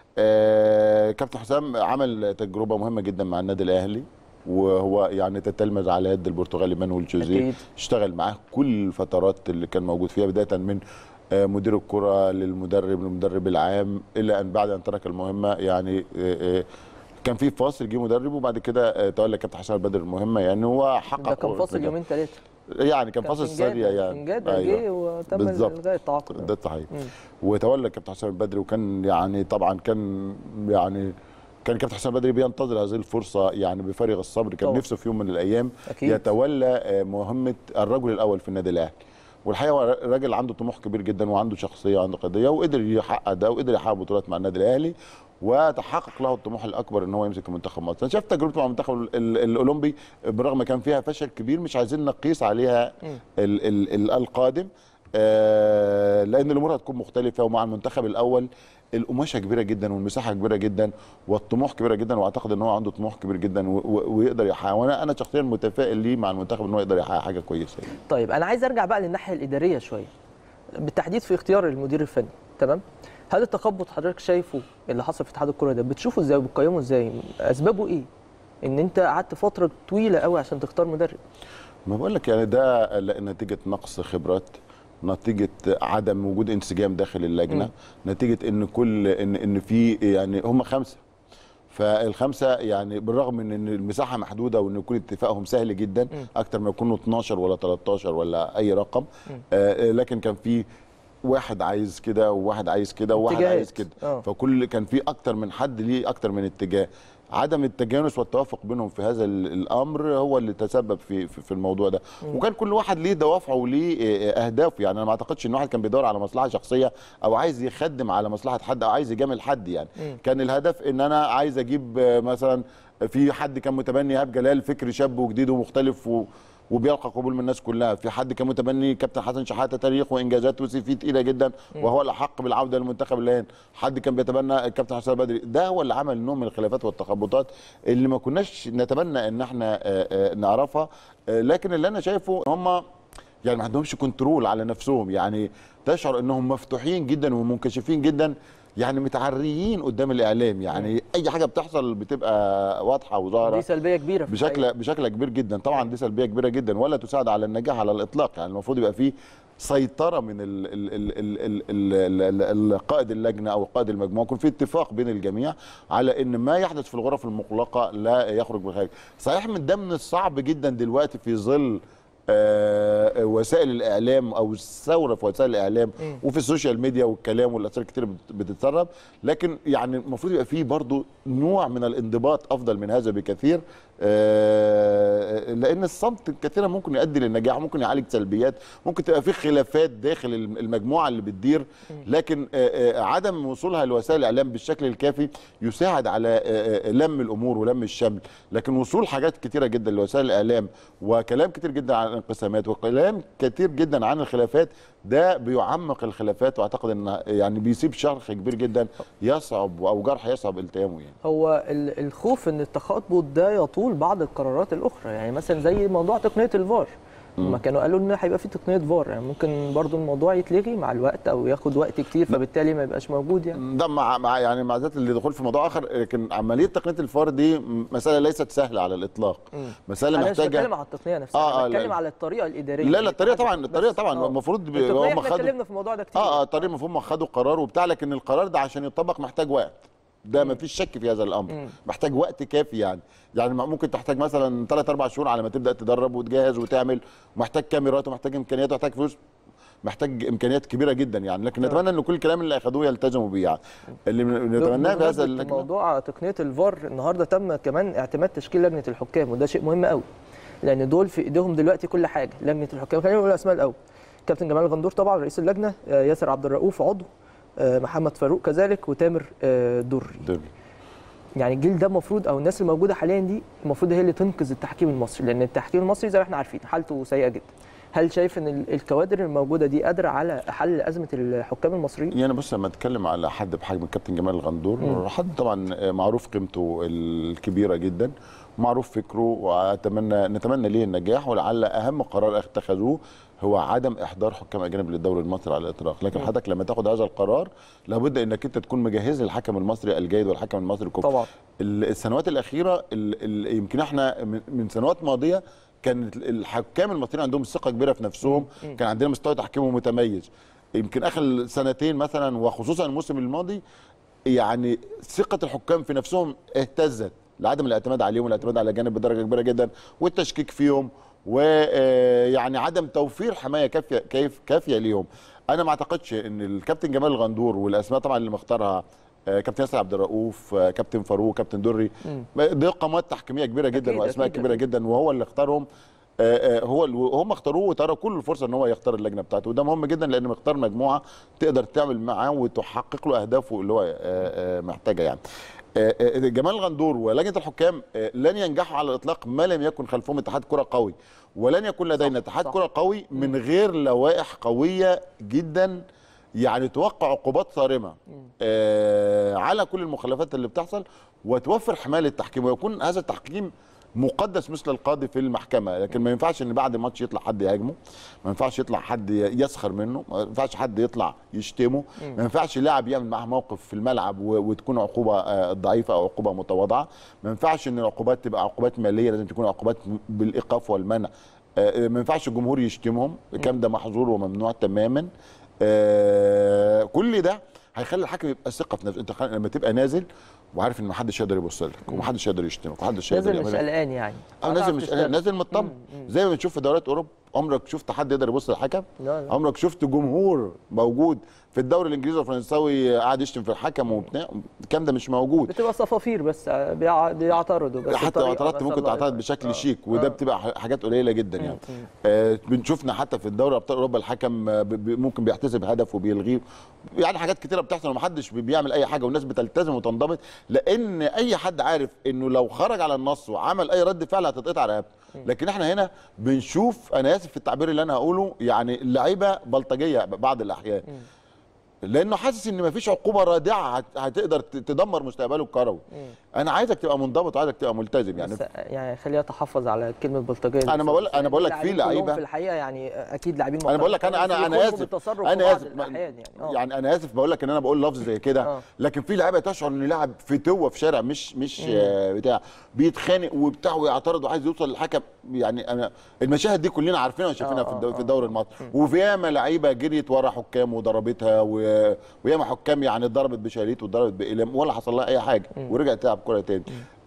آه كابتن حسام عمل تجربه مهمه جدا مع النادي الاهلي، وهو يعني تتلمذ على يد البرتغالي مانويل جوزيه، اشتغل معاه كل الفترات اللي كان موجود فيها بدايه من مدير الكره للمدرب للمدرب العام، الى ان بعد ان ترك المهمه يعني كان في فاصل جه مدرب وبعد كده تولى كابتن حسام البدري المهمه، يعني هو حقق.
ده كان فاصل يومين ثلاثه
يعني كان فاصل سريع يعني.
انجاد جه وتم الغاء التعاقد.
ده صحيح. وتولى كابتن حسام البدري، وكان يعني طبعا كان يعني كان كابتن حسام البدري بينتظر هذه الفرصه يعني بفارغ الصبر، كان طبعا نفسه في يوم من الايام أكيد يتولى مهمه الرجل الاول في النادي الاهلي. والحقيقه هو راجل عنده طموح كبير جدا وعنده شخصيه وعنده قضيه، وقدر يحقق ده وقدر يحقق بطولات مع النادي الاهلي، وتحقق له الطموح الاكبر ان هو يمسك منتخب مصر. انا شايف تجربته مع المنتخب الاولمبي برغم كان فيها فشل كبير مش عايزين نقيس عليها ال ال ال القادم، آه لان الامور هتكون مختلفه، ومع المنتخب الاول القماشه كبيره جدا والمساحه كبيره جدا والطموح كبيره جدا، واعتقد ان هو عنده طموح كبير جدا ويقدر يحقق، وانا انا شخصيا متفائل ليه مع المنتخب ان هو يقدر يحقق حاجه كويسه.
طيب انا عايز ارجع بقى للناحيه الاداريه شويه، بالتحديد في اختيار المدير الفني، تمام؟ هل التخبط حضرتك شايفه اللي حصل في اتحاد الكره ده بتشوفه ازاي وبتقيمه ازاي؟ اسبابه ايه؟ ان انت قعدت فتره طويله قوي عشان تختار مدرب.
ما بقول لك يعني ده نتيجه نقص خبرات، نتيجه عدم وجود انسجام داخل اللجنه، م. نتيجه ان كل ان ان في يعني هم خمسه، فالخمسه يعني بالرغم من ان المساحه محدوده وان يكون اتفاقهم سهل جدا، م. اكتر ما يكونوا اتناشر ولا تلتاشر ولا اي رقم، آه لكن كان في واحد عايز كده وواحد عايز كده وواحد اتجاهات. عايز كده، أوه. فكل كان في اكتر من حد ليه اكتر من اتجاه. عدم التجانس والتوافق بينهم في هذا الامر هو اللي تسبب في في الموضوع ده، م. وكان كل واحد ليه دوافعه وليه اهدافه، يعني انا ما اعتقدش ان واحد كان بيدور على مصلحه شخصيه او عايز يخدم على مصلحه حد او عايز يجامل حد يعني، م. كان الهدف ان انا عايز اجيب مثلا في حد كان متبني ايهاب جلال، فكر شاب وجديد ومختلف و وبيلقى قبول من الناس كلها، في حد كان متبني كابتن حسن شحاته، تاريخ وانجازات وسي في تقيله جدا وهو الاحق بالعوده للمنتخب الان، حد كان بيتبنى الكابتن حسام البدري، ده هو اللي عمل نوع من الخلافات والتخبطات اللي ما كناش نتمنى ان احنا نعرفها، لكن اللي انا شايفه هم يعني ما عندهمش كنترول على نفسهم، يعني تشعر انهم مفتوحين جدا ومنكشفين جدا، يعني متعريين قدام الاعلام، يعني م. اي حاجه بتحصل بتبقى واضحه وظاهره.
دي سلبيه كبيره في
بشكل الحقيقة. بشكل كبير جدا طبعا، دي سلبيه كبيره جدا ولا تساعد على النجاح على الاطلاق، يعني المفروض يبقى فيه سيطره من ال ال ال ال ال ال ال قائد اللجنه او قائد المجموعه، يكون في اتفاق بين الجميع على ان ما يحدث في الغرف المغلقه لا يخرج بالخارج. صحيح من ده من الصعب جدا دلوقتي في ظل آه وسائل الاعلام او الثوره في وسائل الاعلام م. وفي السوشيال ميديا والكلام والاسرار كتير بتتسرب، لكن يعني المفروض يبقى فيه برضو نوع من الانضباط افضل من هذا بكثير، آه لان الصمت كثيرا ممكن يؤدي للنجاح، ممكن يعالج سلبيات، ممكن تبقى في خلافات داخل المجموعه اللي بتدير، لكن آه عدم وصولها لوسائل الاعلام بالشكل الكافي يساعد على آه لم الامور ولم الشمل، لكن وصول حاجات كثيره جدا لوسائل الاعلام وكلام كثير جدا عن الانقسامات وكلام كتير جدا عن الخلافات ده بيعمق الخلافات، واعتقد ان يعني بيسيب شرخ كبير جدا يصعب او جرح يصعب التئامه. يعني
هو الخوف ان التخبط ده يطول بعض القرارات الاخرى، يعني مثلا زي موضوع تقنيه الفار، هما كانوا قالوا ان هيبقى في تقنيه فار، يعني ممكن برضو الموضوع يتلغي مع الوقت او ياخد وقت كتير فبالتالي ما يبقاش موجود، يعني
ده مع, مع يعني مع ذات اللي دخول في موضوع اخر، لكن عمليه تقنيه الفار دي مساله ليست سهله على الاطلاق، مم. مساله
أنا
محتاجه.
انا مش بتكلم على التقنيه نفسها،
آه
انا بتكلم على الطريقه الاداريه.
لا لا الطريقه طبعا الطريقه طبعا المفروض
هم خدوا اتكلمنا في الموضوع ده كتير.
اه اه الطريقه المفروض خدوا قرار وبتاع، لكن القرار ده عشان يطبق محتاج وقت، ده ما فيش شك في هذا الامر، مم. محتاج وقت كافي، يعني يعني ممكن تحتاج مثلا ثلاث اربع شهور على ما تبدا تدرب وتجهز وتعمل، ومحتاج كاميرات ومحتاج امكانيات ومحتاج فلوس، محتاج امكانيات كبيره جدا يعني، لكن نتمنى ان كل الكلام اللي اخذوه يلتزموا بيه، يعني اللي نتمناه في هذا اللجنه.
موضوع تقنيه الفار النهارده تم كمان اعتماد تشكيل لجنه الحكام، وده شيء مهم قوي، لان دول في ايديهم دلوقتي كل حاجه، لجنه الحكام خلينا نقول الاسماء الاول، كابتن جمال الغندور طبعا رئيس اللجنه، ياسر عبد الرؤوف عضو، محمد فاروق كذلك، وتامر دري. يعني الجيل ده المفروض، او الناس الموجوده حاليا دي المفروض هي اللي تنقذ التحكيم المصري، لان التحكيم المصري زي ما احنا عارفين حالته سيئه جدا. هل شايف ان الكوادر الموجوده دي قادره على حل ازمه الحكام المصريين؟
يعني بص، لما اتكلم على حد بحجم الكابتن جمال الغندور، م. حد طبعا معروف قيمته الكبيره جدا، معروف فكره، واتمنى نتمنى ليه النجاح، ولعل اهم قرار اتخذوه هو عدم احضار حكام اجانب للدوري المصري على الاطلاق. لكن حضرتك لما تاخد هذا القرار لابد انك انت تكون مجهز للحكم المصري الجيد والحكم المصري الكفء.
طبعا
السنوات الاخيره يمكن احنا من سنوات ماضيه كان الحكام المصريين عندهم ثقه كبيره في نفسهم، كان عندنا مستوى تحكيمهم متميز. يمكن اخر سنتين مثلا وخصوصا الموسم الماضي يعني ثقه الحكام في نفسهم اهتزت لعدم الاعتماد عليهم والاعتماد على الاجانب بدرجه كبيره جدا، والتشكيك فيهم، ويعني عدم توفير حمايه كافيه كيف كافيه ليهم. انا ما اعتقدش ان الكابتن جمال الغندور والاسماء طبعا اللي مختارها كابتن ياسر عبد الرؤوف، كابتن فاروق، كابتن دري، دي قامات تحكيميه كبيره جدا أكيد واسماء أكيد كبيره أكيد. جدا، وهو اللي اختارهم. هو هم اختاروه وترى كل الفرصه ان هو يختار اللجنه بتاعته، وده مهم جدا لان مختار مجموعه تقدر تعمل معاه وتحقق له اهدافه اللي هو محتاجها. يعني جمال الغندور ولجنه الحكام لن ينجحوا على الاطلاق ما لم يكن خلفهم اتحاد كره قوي، ولن يكون لدينا اتحاد كره قوي من غير لوائح قويه جدا يعني توقع عقوبات صارمه آه على كل المخالفات اللي بتحصل، وتوفر حمايه للتحكيم، ويكون هذا التحكيم مقدس مثل القاضي في المحكمه. لكن ما ينفعش ان بعد الماتش يطلع حد يهاجمه، ما ينفعش يطلع حد يسخر منه، ما ينفعش حد يطلع يشتمه، ما ينفعش لاعب يعمل معاه موقف في الملعب وتكون عقوبه ضعيفه او عقوبه متواضعه، ما ينفعش ان العقوبات تبقى عقوبات ماليه، لازم تكون عقوبات بالايقاف والمنع، ما ينفعش الجمهور يشتمهم، الكلام ده محظور وممنوع تماما. آه كل ده هيخلي الحكم يبقى ثقه في نفسه. انت لما تبقى نازل وعارف ان محدش يقدر يبص لك ومحدش يقدر يشتمك ومحدش يقدر
نازل مش قلقان يعني،
اه نازل مش قلقان، نازل مطمن زي ما بنشوف في دوريات اوروبا. عمرك شفت حد يقدر يبص للحكم؟
لا لا.
عمرك شفت جمهور موجود في الدوري الانجليزي والفرنساوي قاعد يشتم في الحكم وبتاع؟ الكلام ده مش موجود،
بتبقى صفافير بس بيعترضوا بس،
حتى لو اعترضت ممكن تعترض بشكل آه. شيك، وده آه. بتبقى حاجات قليله جدا يعني. آه بنشوفنا حتى في الدوري ابطال اوروبا الحكم ممكن بيحتسب هدف وبيلغيه، يعني حاجات كتيره بتحصل ومحدش بيعمل اي حاجه والناس بتلتزم وتنضبط، لان اي حد عارف انه لو خرج على النص وعمل اي رد فعل هتتقطع رقبته. لكن احنا هنا بنشوف، انا اسف في التعبير اللي انا هقوله، يعني اللعيبه بلطجيه بعض الاحيان، لانه حاسس ان مفيش عقوبه رادعه هتقدر تدمر مستقبله الكروي. انا عايزك تبقى منضبط وعايزك تبقى ملتزم يعني.
يعني خلينا نتحفظ على كلمه بلطجيه.
انا بقول انا بقول لك في لعيبه
في الحقيقه يعني اكيد لاعبين،
انا بقول لك انا انا انا اسف انا اسف يعني, يعني انا اسف بقول لك ان انا بقول لفظ زي كده، لكن في لعيبه تشعر ان لاعب في توه في شارع مش مش مم. بتاع بيتخانق وبتاع ويعترض وعايز يوصل للحكم. يعني انا المشاهد دي كلنا عارفينها وشايفينها في الدوري المصري، وفي ياما لعيبه جريت ورا حكام وضربتها، وياما حكام يعني اتضربت بشاليت واتضربت بقلم ولا حصل لها اي حاجه ورجعت تلعب كوره تاني.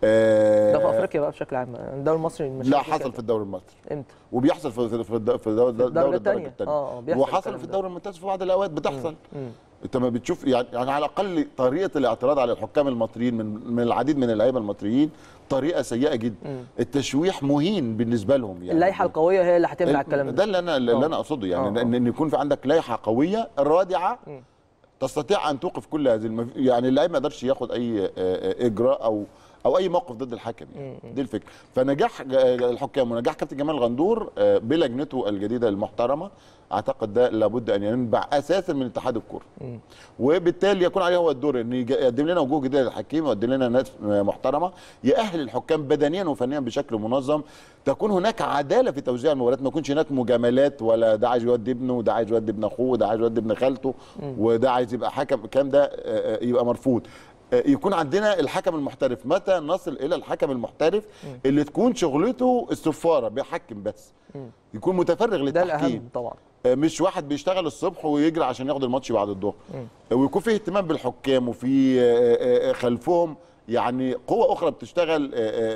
آه ده في افريقيا بقى بشكل عام، الدوري المصري مش
لا حصل في الدوري المصري
امتى؟
وبيحصل في في في الدوري الدوري الثانيه
اه
وحصل في الدوري الممتاز في بعض الاوقات بتحصل. انت ما بتشوف يعني, يعني على الاقل طريقه الاعتراض على الحكام المصريين من من العديد من اللعيبه المصريين طريقه سيئه جدا. مم. التشويح مهين بالنسبه لهم يعني.
اللائحه القويه هي اللي هتمنع الكلام ده.
ده اللي انا اللي أوه. انا اقصده يعني ان, إن يكون في عندك لائحه قويه رادعه مم. تستطيع ان توقف كل هذه المف... يعني اللاعب ما يقدرش ياخد اي اجراء او او اي موقف ضد الحكم يعني. دي الفكره. فنجاح الحكام ونجاح كابتن جمال الغندور بلجنته الجديده المحترمه اعتقد ده لابد ان ينبع اساسا من اتحاد الكره، وبالتالي يكون عليه هو الدور ان يقدم لنا وجوه جديده للحكيم ويقدم لنا ناس محترمه يأهل الحكام بدنيا وفنيا بشكل منظم، تكون هناك عداله في توزيع المباريات، ما يكونش هناك مجاملات ولا ده عايز يودي ابنه وده عايز يودي ابن اخوه وده عايز يودي ابن خالته وده عايز يبقى حكم. الكلام ده يبقى مرفوض. يكون عندنا الحكم المحترف. متى نصل الى الحكم المحترف اللي تكون شغلته الصفاره بيحكم بس، يكون متفرغ للتحكيم،
ده الأهم طبعا،
مش واحد بيشتغل الصبح ويجري عشان ياخد الماتش بعد الظهر. ويكون فيه اهتمام بالحكام وفي خلفهم يعني قوه اخرى بتشتغل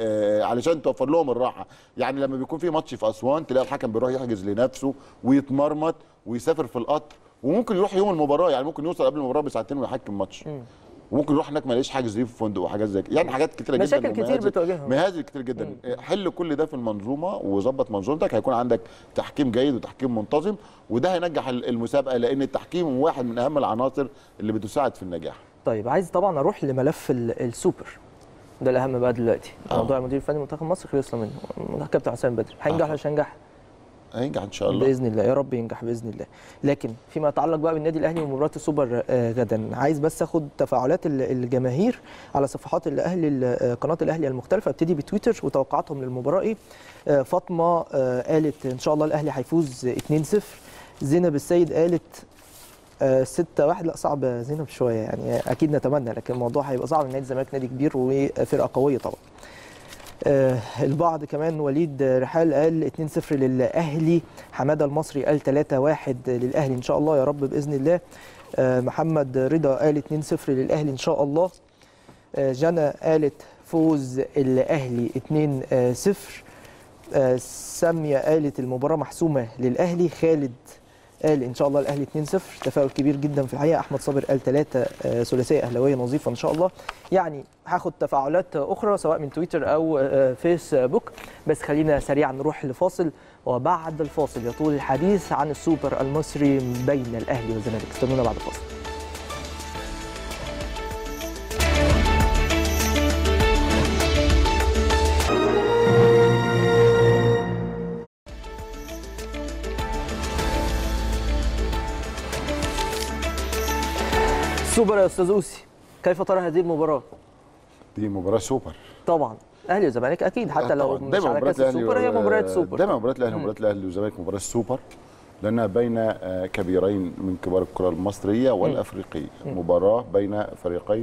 علشان توفر لهم الراحه. يعني لما بيكون في ماتش في اسوان تلاقي الحكم بيروح يحجز لنفسه ويتمرمط ويسافر في القطر، وممكن يروح يوم المباراه، يعني ممكن يوصل قبل المباراه بساعتين ويحكم ماتش. وممكن يروح هناك ما يلاقيش حاجز ليه في الفندق وحاجات زي كده، يعني حاجات كتيره جدا،
مشاكل كتير بتواجههم،
مهازل كتير جدا. مم. حل كل ده في المنظومه وظبط منظومتك، هيكون عندك تحكيم جيد وتحكيم منتظم، وده هينجح المسابقه، لان التحكيم واحد من اهم العناصر اللي بتساعد في النجاح.
طيب عايز طبعا اروح لملف السوبر، ده الاهم بقى دلوقتي. آه. موضوع المدير الفني منتخب مصر خلصنا منه، كابتن حسام بدري هينجح ولا مش هينجح؟
هينجح ان شاء الله
باذن الله، يا رب ينجح باذن الله. لكن فيما يتعلق بقى بالنادي الاهلي ومباراه السوبر غدا، عايز بس اخد تفاعلات الجماهير على صفحات الاهلي، قناه الاهلي المختلفه. ابتدي بتويتر وتوقعاتهم للمباراه ايه. فاطمه قالت ان شاء الله الاهلي هيفوز اتنين صفر. زينب السيد قالت ستة واحد. لا صعب زينب شويه يعني، اكيد نتمنى، لكن الموضوع هيبقى صعب. نادي الزمالك نادي كبير وفرقه قويه طبعا. آه البعض كمان وليد رحال قال اتنين صفر للاهلي. حماده المصري قال تلاتة واحد للاهلي ان شاء الله يا رب باذن الله. آه محمد رضا قال اتنين صفر للاهلي ان شاء الله. آه جنى قالت فوز الاهلي اتنين صفر. آه ساميه قالت المباراه محسومه للاهلي. خالد قال ان شاء الله الاهلي اتنين صفر. تفاؤل كبير جدا في الحقيقه. احمد صابر قال ثلاثة ثلاثيه اهلاويه نظيفه ان شاء الله. يعني هاخد تفاعلات اخرى سواء من تويتر او فيسبوك، بس خلينا سريعا نروح لفاصل، وبعد الفاصل يطول الحديث عن السوبر المصري بين الاهلي والزمالك. استنونا بعد الفاصل. سوبر يا استاذ اوسي، كيف ترى هذه المباراه؟
دي مباراه سوبر
طبعا، اهلي وزمالك اكيد، حتى لو مش على كاس السوبر هي مباراه سوبر.
دايما مباراه الاهلي ومباراه الاهلي والزمالك مباراه سوبر، لانها بين كبيرين من كبار الكره المصريه والافريقيه. م. مباراه بين فريقين،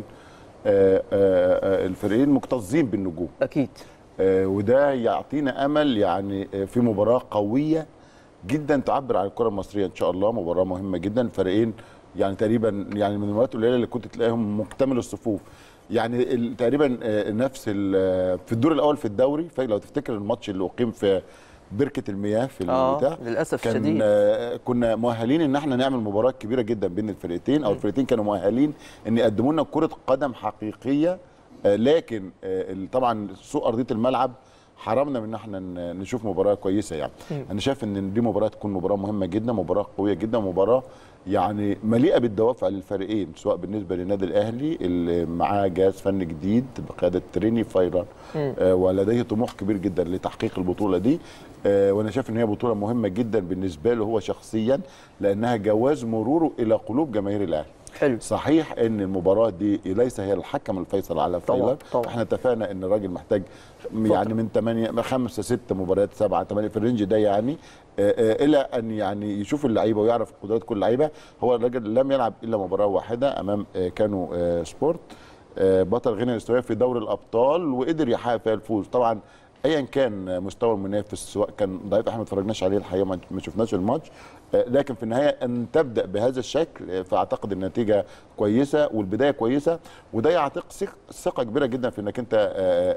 الفريقين مكتظين بالنجوم
اكيد،
وده يعطينا امل يعني في مباراه قويه جدا تعبر عن الكره المصريه ان شاء الله. مباراه مهمه جدا، الفريقين يعني تقريبا يعني من المباريات القليله اللي كنت تلاقيهم مكتمل الصفوف، يعني تقريبا نفس في الدور الاول في الدوري. لو تفتكر الماتش اللي اقيم في بركه المياه في البتاع،
للاسف
الشديد كنا مؤهلين ان احنا نعمل مباراه كبيره جدا بين الفرقتين، او الفرقتين كانوا مؤهلين ان يقدموا لنا كره قدم حقيقيه، لكن طبعا سوء ارضيه الملعب حرمنا من ان احنا نشوف مباراه كويسه. يعني م. انا شايف ان دي مباراه تكون مباراه مهمه جدا، مباراه قويه جدا، مباراه يعني مليئه بالدوافع للفريقين، سواء بالنسبه للنادي الاهلي اللي معاه جهاز فني جديد بقياده تريني فايران، آه ولديه طموح كبير جدا لتحقيق البطوله دي. آه وانا شايف ان هي بطوله مهمه جدا بالنسبه له هو شخصيا، لانها جواز مروره الى قلوب جماهير الاهلي.
حلو.
صحيح ان المباراه دي ليس هي الحكم الفيصل على فايلر، احنا اتفقنا ان الراجل محتاج يعني من ثمانية خمسة ستة مباريات سبعة ثمانية في الرينج ده، يعني آه الى ان يعني يشوف اللعيبه ويعرف قدرات كل لعيبه. هو الراجل لم يلعب الا مباراه واحده امام آه كانوا آه سبورت آه بطل غينيا الاستوائيه في دوري الابطال، وقدر يحقق فيها الفوز. طبعا ايا كان مستوى المنافس، سواء كان ضعيف احنا ما اتفرجناش عليه الحقيقه، ما شفناش الماتش، لكن في النهايه ان تبدا بهذا الشكل فاعتقد النتيجه كويسه والبدايه كويسه، وده يعطيك ثقه كبيره جدا في انك انت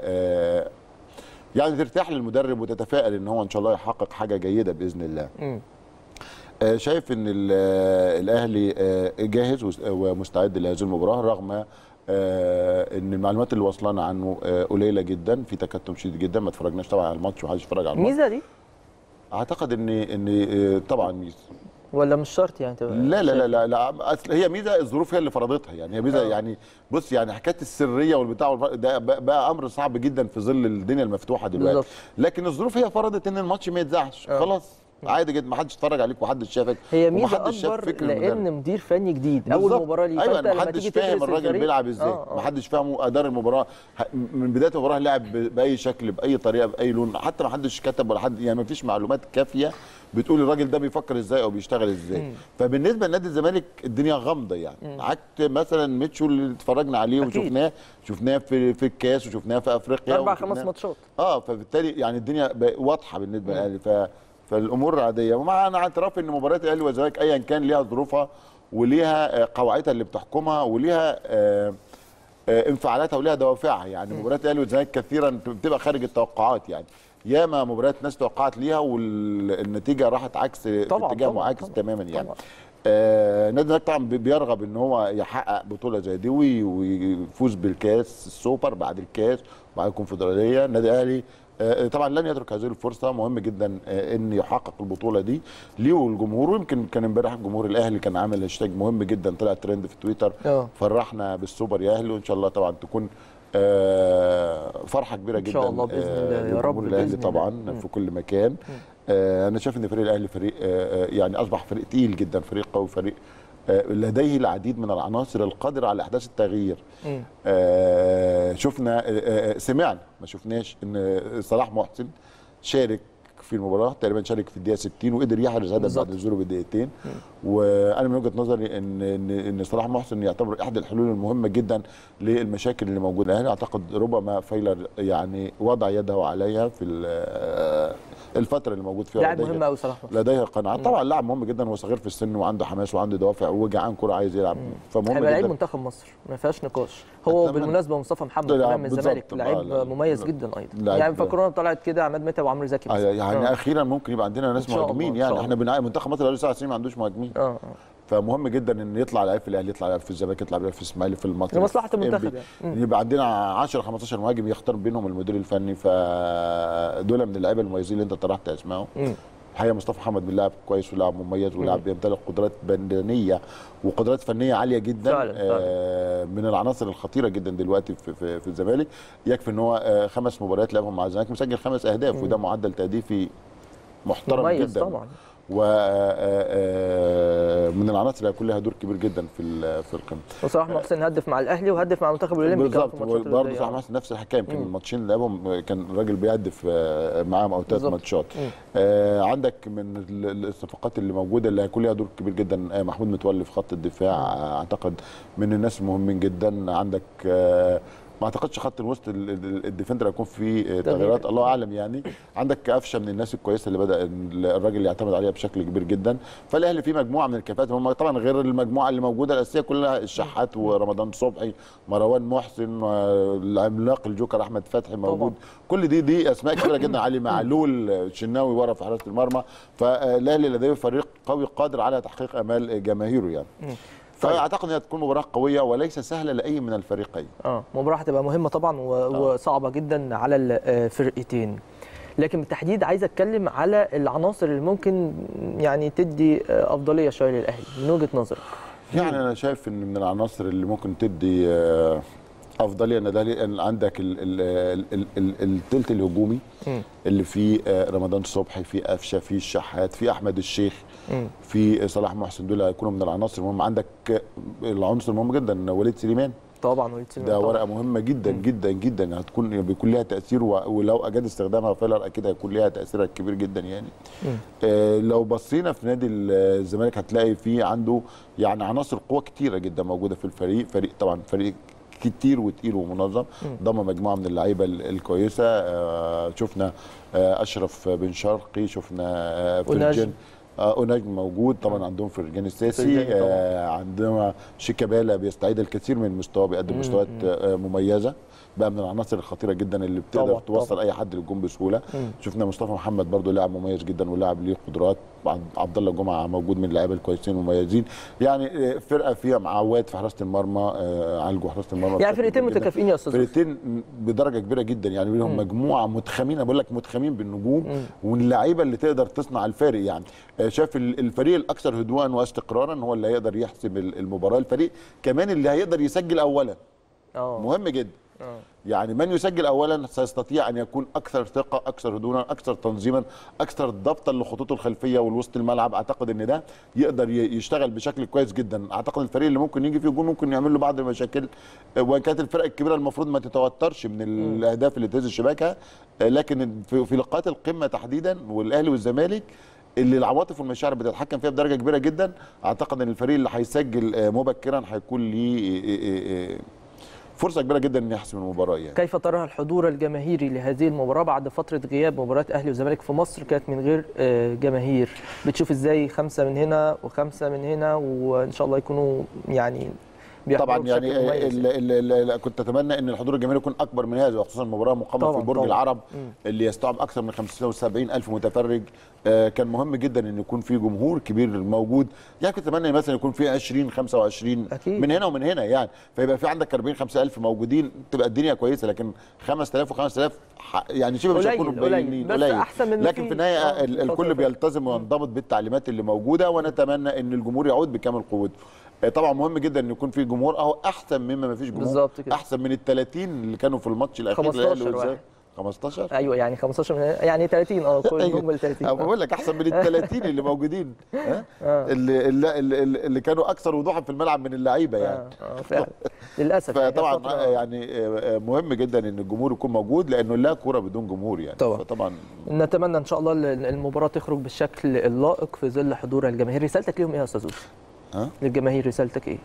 يعني ترتاح للمدرب وتتفائل ان هو ان شاء الله يحقق حاجه جيده باذن الله. م. شايف ان الاهلي جاهز ومستعد لهذه المباراه، رغم آه ان المعلومات اللي وصلنا عنه آه قليله جدا، في تكتم شديد جدا، ما اتفرجناش طبعا على الماتش ومحدش اتفرج على الماتش.
ميزه دي؟
اعتقد ان ان آه طبعا ميزه،
ولا مش شرط يعني تبقى؟
لا لا لا لا, لا اصل هي ميزه، الظروف هي اللي فرضتها، يعني هي ميزه. يعني بص، يعني حكايه السريه والبتاع ده بقى امر صعب جدا في ظل الدنيا المفتوحه دلوقتي بالضبط. لكن الظروف هي فرضت ان الماتش ما يتذاعش، خلاص عادي جدا، ما حدش اتفرج عليك ومحدش شافك.
هي ميزه اكبر لان مدير فني جديد، اول مباراه ليه،
ايوه ما حدش فاهم الراجل بيلعب ازاي، ما حدش فاهمه ادار المباراه من بدايه المباراه، لعب باي شكل باي طريقه باي لون، حتى ما حدش كتب ولا حد، يعني ما فيش معلومات كافيه بتقول الراجل ده بيفكر ازاي او بيشتغل ازاي. مم. فبالنسبه لنادي الزمالك الدنيا غامضه يعني. مم. عكس مثلا ميتشو اللي اتفرجنا عليه أكيد. وشفناه شفناه في في الكاس وشفناه في افريقيا
اربع خمس ماتشات،
اه فبالتالي يعني الدنيا واضحه بالنسبه للاهلي، ف فالامور عاديه، ومع انا اعتراف ان مباريات الاهلي والزمالك ايا كان ليها ظروفها وليها قواعدها اللي بتحكمها وليها انفعالاتها وليها دوافعها. يعني مباريات الاهلي والزمالك كثيرا بتبقى خارج التوقعات، يعني ياما مباريات ناس توقعت ليها والنتيجه راحت عكس اتجاه معاكس تماما يعني. آه نادي الزمالك طبعا بيرغب ان هو يحقق بطوله زي دي ويفوز بالكاس السوبر بعد الكاس بعد الكونفدراليه. النادي الاهلي آه طبعا لن يترك هذه الفرصه، مهم جدا آه ان يحقق البطوله دي ليه والجمهور. ويمكن كان امبارح الجمهور الاهلي كان عامل هاشتاج مهم جدا طلع ترند في تويتر أوه. فرحنا بالسوبر يا اهلي، وان شاء الله طبعا تكون آه فرحه كبيره جدا
ان شاء الله باذن الله يا رب
الاهلي طبعا م. في كل مكان. آه انا شايف ان فريق الاهلي فريق آه يعني اصبح فريق تقيل جدا، فريق قوي، فريق آه لديه العديد من العناصر القادره على احداث التغيير. آه شفنا آه سمعنا ما شفناش ان صلاح محسن شارك في المباراه، تقريبا شارك في الدقيقه ستين وقدر يحرز هدف بعد نزوله بدقيقتين. وانا من وجهه نظري ان ان ان صلاح محسن يعتبر احد الحلول المهمه جدا للمشاكل اللي موجوده. يعني اعتقد ربما فايلر يعني وضع يده عليها في الفتره اللي موجود فيها.
لاعب مهم قوي صلاح محسن،
لديه قناعه طبعا، لاعب مهم جدا وصغير في السن وعنده حماس وعنده دوافع وجعان كوره عايز يلعب،
فمهم جدا. لعيب منتخب مصر ما فيهاش نقاش. هو بالمناسبه مصطفى محمد كمان من الزمالك لعيب مميز جدا ايضا، يعني فاكرونا طلعت كده عماد متعب وعمرو زكي
آه يعني آه. اخيرا ممكن يبقى عندنا ناس مهاجمين. يعني احنا بنعاني منتخب مصر بقاله سبع سنين ما عندوش مهاجمين. اه فمهم جدا ان يطلع لعيب في الاهلي، يطلع لعيب في الزمالك، يطلع لعيب في الاسماعيلي، في المصري،
لمصلحه المنتخب يعني.
يبقى عندنا عشرة خمستاشر مهاجم يختار بينهم المدير الفني، فدول من اللعيبه المميزين اللي انت طرحت اسمائهم. الحقيقه مصطفى محمد من لاعب كويس ولاعب مميز ولاعب بيمتلك قدرات بدنيه وقدرات فنيه عاليه جدا. فعلا آه من العناصر الخطيره جدا دلوقتي في, في, في الزمالك. يكفي ان هو آه خمس مباريات لعبهم مع الزمالك مسجل خمس اهداف مم. وده معدل تهديفي محترم
مميز
جدا
طبعا.
ومن العناصر اللي هيكون لها دور كبير جدا في في القمه.
وصلاح محسن هدف مع الاهلي وهدف مع المنتخب الاولمبي
بالظبط، برضه صلاح محسن نفس الحكايه. يمكن الماتشين اللي لعبهم كان الراجل بيهدف معاهم او ثلاث ماتشات. آه عندك من الصفقات اللي موجوده اللي هيكون لها دور كبير جدا محمود متولي في خط الدفاع، مم. اعتقد من الناس المهمين جدا. عندك آه ما اعتقدش خط الوسط الديفندر هيكون فيه تغييرات، الله اعلم. يعني عندك قفشه من الناس الكويسه اللي بدا الراجل يعتمد عليها بشكل كبير جدا. فالاهلي فيه مجموعه من الكفاءات، هم طبعا غير المجموعه اللي موجوده الاساسيه كلها، الشحات ورمضان صبحي، مروان محسن، العملاق الجوكر احمد فتحي موجود. كل دي دي اسماء كبيره جدا، علي معلول، شناوي ورا في حراسه المرمى. فالاهلي لديه فريق قوي قادر على تحقيق امال جماهيره يعني. فاعتقد انها تكون مباراه قويه وليس سهله لاي من الفريقين.
اه مباراه هتبقى مهمه طبعا وصعبه جدا على الفرقتين. لكن بالتحديد عايز اتكلم على العناصر اللي ممكن يعني تدي افضليه شويه للاهلي من وجهه نظرك.
يعني انا شايف ان من العناصر اللي ممكن تدي افضليه ان ده عندك الثلث الهجومي اللي فيه رمضان صبحي، في قفشه، في الشحات، في احمد الشيخ، في صلاح محسن. دول هيكونوا من العناصر المهمه. عندك العنصر المهم جدا وليد سليمان،
طبعا وليد سليمان
ده ورقه مهمه جدا مم. جدا جدا هتكون بيكون لها تاثير، ولو اجاد استخدامها فيلر اكيد هيكون لها تاثير كبير جدا يعني. آه لو بصينا في نادي الزمالك هتلاقي فيه عنده يعني عناصر قوه كتيره جدا موجوده في الفريق. فريق طبعا فريق كتير وتقيل ومنظم، ضم مجموعه من اللعيبه الكويسه. آه شفنا آه اشرف بن شرقي، شفنا آه فرجان اه نجم موجود طبعا. عندهم فرجان الساسي، آه عندنا شيكابالا بيستعيد الكثير من مستواه، بيقدم مستويات آه مميزه، بقى من العناصر الخطيره جدا اللي بتقدر طبعا توصل طبعا اي حد للجون بسهوله. مم. شفنا مصطفى محمد برضو لاعب مميز جدا ولاعب ليه قدرات. عبد الله جمعه موجود من اللعيبه الكويسين والمميزين. يعني فرقه فيها معواد في حراسه المرمى، آه عالجوا حراسه المرمى.
يعني فرقتين متكافئين يا استاذ،
فرقتين بدرجه كبيره جدا. يعني لهم مجموعه متخامين، بقول لك متخامين بالنجوم واللعيبه اللي تقدر تصنع الفارق. يعني آه شاف الفريق الاكثر هدوءا واستقرارا هو اللي هيقدر يحسم المباراه. الفريق كمان اللي هيقدر يسجل اولا أوه. مهم جدا. أوه. يعني من يسجل اولا سيستطيع ان يكون اكثر ثقه، اكثر هدوءا، اكثر تنظيما، اكثر ضبطا لخطوطه الخلفيه والوسط الملعب. اعتقد ان ده يقدر يشتغل بشكل كويس جدا. اعتقد الفريق اللي ممكن يجي فيه جول ممكن يعمل له بعض المشاكل، وان كانت الفرق الكبيره المفروض ما تتوترش من الاهداف اللي تهز شباكها، لكن في لقاءات القمه تحديدا والاهلي والزمالك اللي العواطف والمشاعر بتتحكم فيها بدرجه كبيره جدا، اعتقد ان الفريق اللي هيسجل مبكرا هيكون ليه فرصه كبيره جدا ان يحسم المباراه. يعني
كيف ترى الحضور الجماهيري لهذه المباراه بعد فتره غياب مباراه اهلي وزمالك في مصر كانت من غير جماهير؟ بتشوف ازاي خمسه من هنا وخمسه من هنا وان شاء الله يكونوا يعني
طبعا يعني ال ال كنت اتمنى ان الحضور الجماهيري يكون اكبر من هذا، وخصوصا المباراه مقامه في برج طبعًا. العرب م. اللي يستوعب اكثر من خمسة وسبعين ألف متفرج. آه كان مهم جدا ان يكون في جمهور كبير موجود، يعني كنت اتمنى مثلا يكون في عشرين خمسة وعشرين أكيد. من هنا ومن هنا يعني، فيبقى في عندك أربعين خمسين ألف موجودين تبقى الدنيا كويسه، لكن خمسة آلاف وخمسة آلاف يعني شبه مش هيكونوا مبينين قليل، لكن في النهايه آه الكل بيلتزم وينضبط بالتعليمات اللي موجوده، ونتمنى ان الجمهور يعود بكامل قوته. طبعا مهم جدا ان يكون في جمهور، اهو احسن مما ما فيش جمهور، احسن من ال ثلاثين اللي كانوا في الماتش الاخير
خمستاشر واحد.
خمستاشر
ايوه يعني خمستاشر من يعني ثلاثين اه كلهم ال ثلاثين.
انا بقول لك احسن من ال ثلاثين اللي موجودين ها اللي, اللي اللي كانوا اكثر وضوحا في الملعب من اللعيبه يعني.
اه فعلا للاسف.
فطبعا يعني مهم جدا ان الجمهور يكون موجود، لانه لا كوره بدون جمهور يعني.
طبعا.
فطبعا
نتمنى ان شاء الله المباراه تخرج بالشكل اللائق في ظل حضور الجماهير. رسالتك ليهم ايه يا استاذ يوسف؟ ها؟ للجماهير رسالتك ايه؟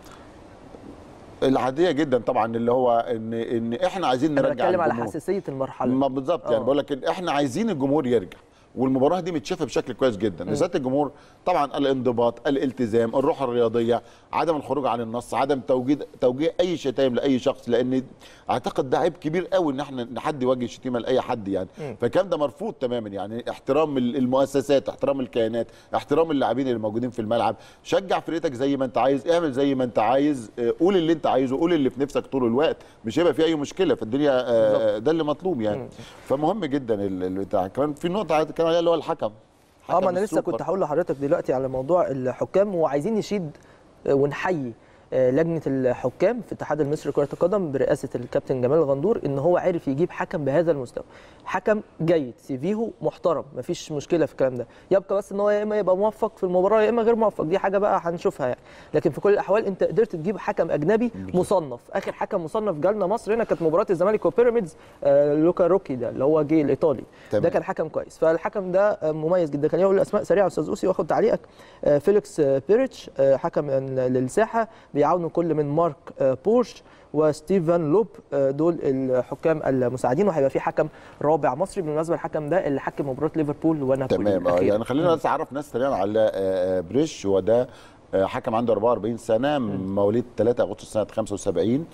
العاديه جدا طبعا، اللي هو ان ان احنا عايزين نرجع الجمهور.
انا بتكلم على حساسيه المرحله.
ما بالظبط يعني بقول لك احنا عايزين الجمهور يرجع، والمباراه دي متشافه بشكل كويس جدا. رساله الجمهور طبعا الانضباط، الالتزام، الروح الرياضيه، عدم الخروج عن النص، عدم توجيه توجيه اي شتايم لاي شخص، لان اعتقد ده عيب كبير قوي ان احنا حد يوجه شتيمه لاي حد يعني. فالكلام ده مرفوض تماما يعني. احترام المؤسسات، احترام الكيانات، احترام اللاعبين اللي موجودين في الملعب، شجع فرقتك زي ما انت عايز، اعمل زي ما انت عايز، قول اللي انت عايزه، قول اللي في نفسك طول الوقت، مش هيبقى في اي مشكله في الدنيا. ده اللي مطلوب يعني. فمهم جدا البتاع. كمان في نقطه كان عليها اللي هو الحكم.
اه ما انا لسه كنت هقول لحضرتك دلوقتي على موضوع الحكام، وعايزين نشيد ونحيي لجنه الحكام في الاتحاد المصري لكره القدم برئاسه الكابتن جمال الغندور، ان هو عرف يجيب حكم بهذا المستوى، حكم جيد، سيفيه محترم، مفيش مشكله في الكلام ده. يبقى بس ان هو يا اما يبقى موفق في المباراه يا اما غير موفق، دي حاجه بقى هنشوفها يعني. لكن في كل الاحوال انت قدرت تجيب حكم اجنبي مصنف. اخر حكم مصنف جالنا مصر هنا كانت مباراه الزمالك وبيراميدز، آه لوكا روكي ده اللي هو جه الايطالي تمام. ده كان حكم كويس، فالحكم ده مميز جدا. خليني اقول الاسماء سريعه استاذ اوسي واخد تعليقك. آه فيليكس بيريتش آه حكم للساحه، بيعاونوا كل من مارك بورش وستيفن لوب، دول الحكام المساعدين، وهيبقى في حكم رابع مصري. بالمناسبه الحكم ده اللي حكم مباراه ليفربول ونابولي.
تمام. يعني خلينا بس اعرف ناس سريعا على بريش، وده حكم عنده أربعة وأربعين سنه، مواليد ثلاثة أغسطس سنه خمسة وسبعين.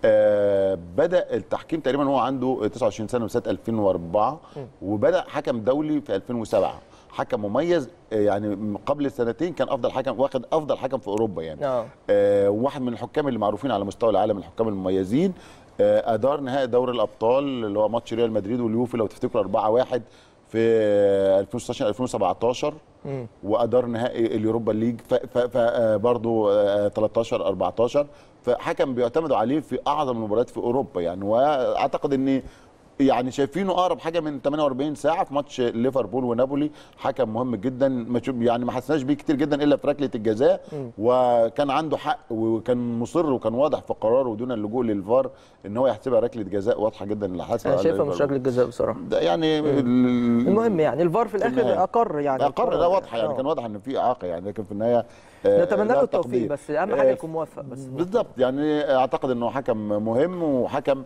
آه بدا التحكيم تقريبا هو عنده تسعة وعشرين سنه من سنه ألفين وأربعة، وبدا حكم دولي في ألفين وسبعة. حكم مميز يعني، قبل سنتين كان افضل حكم، واخد افضل حكم في اوروبا يعني. آه. آه واحد من الحكام اللي معروفين على مستوى العالم، الحكام المميزين. آه ادار نهائي دوري الابطال اللي هو ماتش ريال مدريد واليوفي لو تفتكروا أربعة واحد في ألفين وستاشر ألفين وسبعتاشر، م. وادار نهائي اليوروبا ليج فبرضه تلتاشر أربعتاشر. فحكم بيعتمدوا عليه في اعظم المباريات في اوروبا يعني. واعتقد ان يعني شايفينه اقرب حاجه من ثمانية وأربعين ساعه في ماتش ليفربول ونابولي. حكم مهم جدا، يعني ما حسناش بيه كتير جدا الا في ركله الجزاء، وكان عنده حق وكان مصر وكان واضح في قراره دون اللجوء للفار ان هو يحسبها ركله جزاء واضحه جدا اللي حصل.
انا شايفها مش ركله جزاء بصراحه.
ده يعني
المهم يعني الفار في الاخر اقر يعني
اقر ده واضحه يعني. كان واضح ان في اعاقه يعني، لكن في النهايه
نتمنى له التوفيق، بس اهم حاجه يكون موفق بس.
بالظبط يعني. اعتقد انه حكم مهم وحكم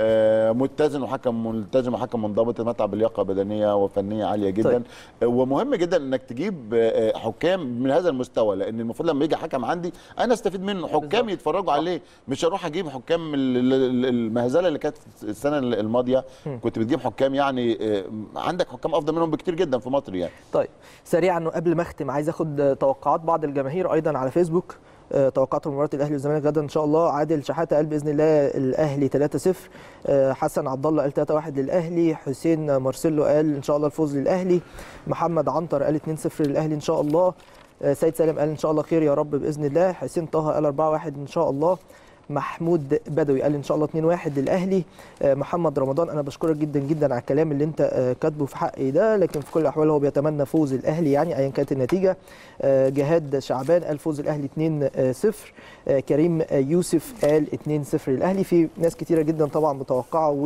متزن وحكم ملتزم وحكم منضبط، يتمتع بلياقه بدنيه وفنيه عاليه جدا. طيب. ومهم جدا انك تجيب حكام من هذا المستوى، لان المفروض لما يجي حكم عندي انا استفيد منه، حكام بالزبط. يتفرجوا عليه، مش هروح اجيب حكام المهزله اللي كانت السنه الماضيه. م. كنت بتجيب حكام يعني عندك حكام افضل منهم بكتير جدا في مصر يعني.
طيب سريعا قبل ما اختم عايز اخد توقعات بعض الجماهير ايضا على فيسبوك. توقعات مباراه الاهلي والزمالك غدا ان شاء الله. عادل شحاته قال باذن الله الاهلي ثلاثة صفر. حسن عبد الله قال ثلاثة واحد للاهلي. حسين مارسيلو قال ان شاء الله الفوز للاهلي. محمد عنتر قال اثنين صفر للاهلي ان شاء الله. سيد سالم قال ان شاء الله خير يا رب باذن الله. حسين طه قال أربعة واحد ان شاء الله. محمود بدوي قال ان شاء الله اثنين واحد للاهلي. محمد رمضان انا بشكرك جدا جدا على الكلام اللي انت كاتبه في حقي ده، لكن في كل الاحوال هو بيتمنى فوز الاهلي يعني ايا كانت النتيجه. جهاد شعبان قال فوز الاهلي اثنين صفر. كريم يوسف قال اثنين صفر للاهلي. في ناس كتيره جدا طبعا متوقعه و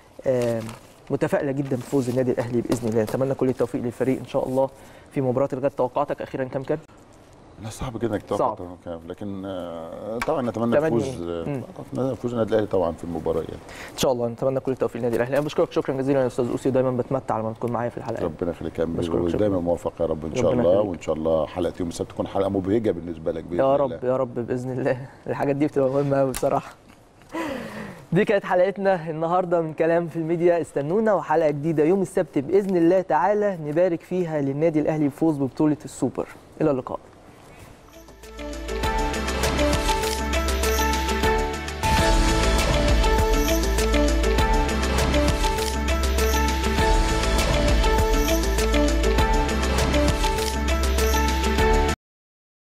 متفائله جدا بفوز النادي الاهلي باذن الله. نتمنى كل التوفيق للفريق ان شاء الله في مباراه الغد. توقعاتك اخيرا كم كان؟
لا صعب جدا انك
صعب.
توقع، لكن آه، طبعا نتمنى نفوز نتمنى نفوز النادي الاهلي طبعا في المباراه يعني.
ان شاء الله نتمنى كل التوفيق للنادي الاهلي. انا بشكرك شكرا جزيلا يا استاذ اوسي، دايما بتمتع لما تكون معايا في الحلقات.
ربنا يخليك يا امير، ودايما موفق يا رب ان شاء الله. خليك. وان شاء الله حلقه يوم السبت تكون حلقه مبهجه بالنسبه لك باذن
يا
الله.
رب يا رب باذن الله. الحاجات دي بتبقى مهمه قوي بصراحه. دي كانت حلقتنا النهارده من كلام في الميديا. استنونا وحلقه جديده يوم السبت باذن الله تعالى نبارك فيها للنادي الاهلي بفوز ببطوله السوبر. الى اللقاء.